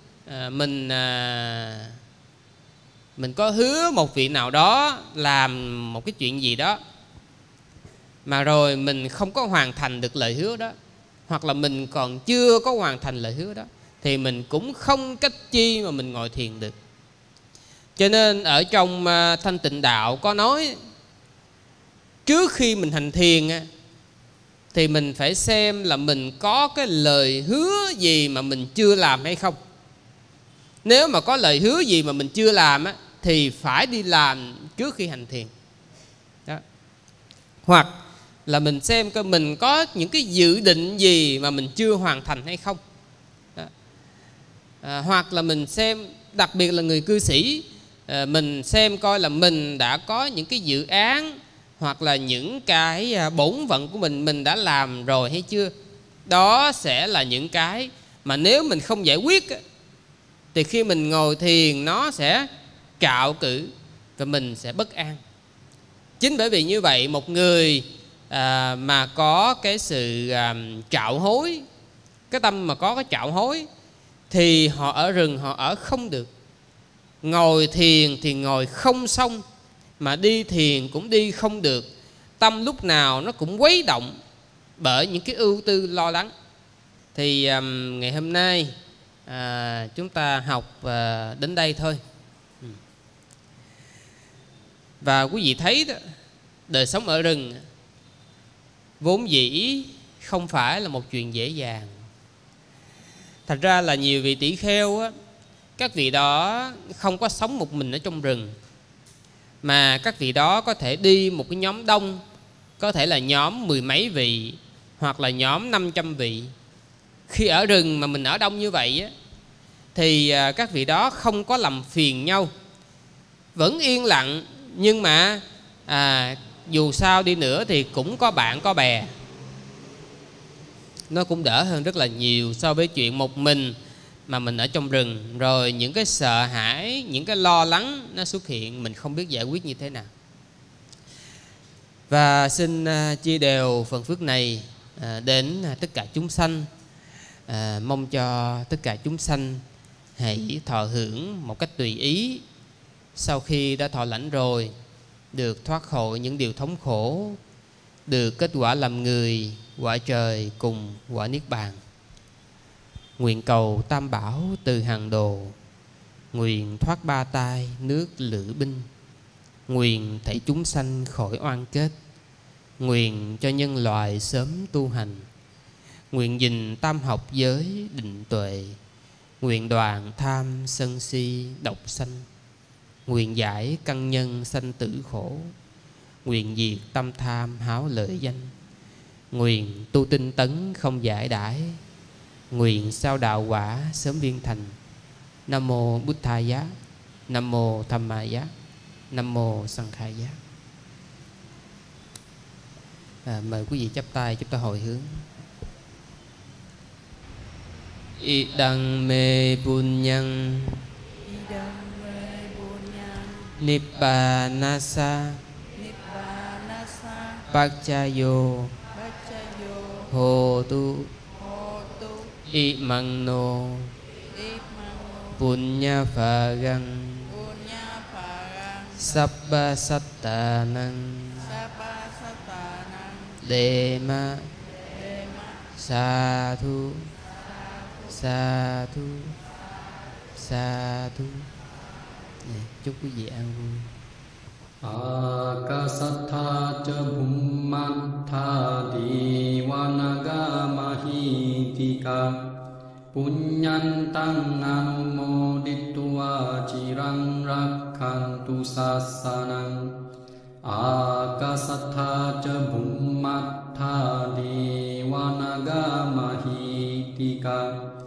mình có hứa một vị nào đó làm một cái chuyện gì đó, mà rồi mình không có hoàn thành được lời hứa đó, hoặc là mình còn chưa có hoàn thành lời hứa đó, thì mình cũng không cách chi mà mình ngồi thiền được. Cho nên ở trong Thanh Tịnh Đạo có nói, trước khi mình hành thiền thì mình phải xem là mình có cái lời hứa gì mà mình chưa làm hay không. Nếu mà có lời hứa gì mà mình chưa làm thì phải đi làm trước khi hành thiền đó. Hoặc là mình xem coi mình có những cái dự định gì mà mình chưa hoàn thành hay không đó. Hoặc là mình xem, đặc biệt là người cư sĩ, mình xem coi là mình đã có những cái dự án hoặc là những cái bổn phận của mình đã làm rồi hay chưa. Đó sẽ là những cái mà nếu mình không giải quyết thì khi mình ngồi thiền nó sẽ trạo cử và mình sẽ bất an. Chính bởi vì như vậy, một người mà có cái sự trạo hối, cái tâm mà có cái trạo hối, thì họ ở rừng họ ở không được. Ngồi thiền thì ngồi không xong, mà đi thiền cũng đi không được. Tâm lúc nào nó cũng quấy động bởi những cái ưu tư lo lắng. Thì ngày hôm nay chúng ta học đến đây thôi. Và quý vị thấy đó, đời sống ở rừng vốn dĩ không phải là một chuyện dễ dàng. Thật ra là nhiều vị tỷ kheo á, các vị đó không có sống một mình ở trong rừng, mà các vị đó có thể đi một cái nhóm đông, có thể là nhóm 10 mấy vị, hoặc là nhóm 500 vị. Khi ở rừng mà mình ở đông như vậy á, thì các vị đó không có làm phiền nhau, vẫn yên lặng. Nhưng mà dù sao đi nữa thì cũng có bạn có bè. nó cũng đỡ hơn rất là nhiều so với chuyện một mình mà mình ở trong rừng. Rồi những cái sợ hãi, những cái lo lắng nó xuất hiện, mình không biết giải quyết như thế nào. Và xin chia đều phần phước này đến tất cả chúng sanh. Mong cho tất cả chúng sanh hãy thọ hưởng một cách tùy ý. Sau khi đã thọ lãnh rồi, được thoát khỏi những điều thống khổ, được kết quả làm người, quả trời cùng quả niết bàn. Nguyện cầu Tam Bảo từ hàng đồ, nguyện thoát ba tai nước lữ binh, nguyện thảy chúng sanh khỏi oan kết, nguyện cho nhân loại sớm tu hành, nguyện gìn tam học giới định tuệ, nguyện đoạn tham sân si độc sanh, nguyện giải căn nhân sanh tử khổ, nguyện diệt tâm tham háo lợi danh, nguyện tu tinh tấn không giải đãi, nguyện sao đạo quả sớm viên thành. Nam mô Bụt Thầy Giá, Nam mô Tham Ma Giá, Nam mô Sanh Khai Giá. Mời quý vị chắp tay chúng ta hồi hướng. Idang me punyang Nippanasa Pachayo Hotu Imang no Punya Phagang Sabba Sattanang Dema Sadhu Sadhu Sadhu. Chúc quý vị an vui. Akasattha cha bhummattha divanaga mahitika punyantang anumoditva chirang rakhantu sasanang. Akasattha cha bhummattha divanaga mahitika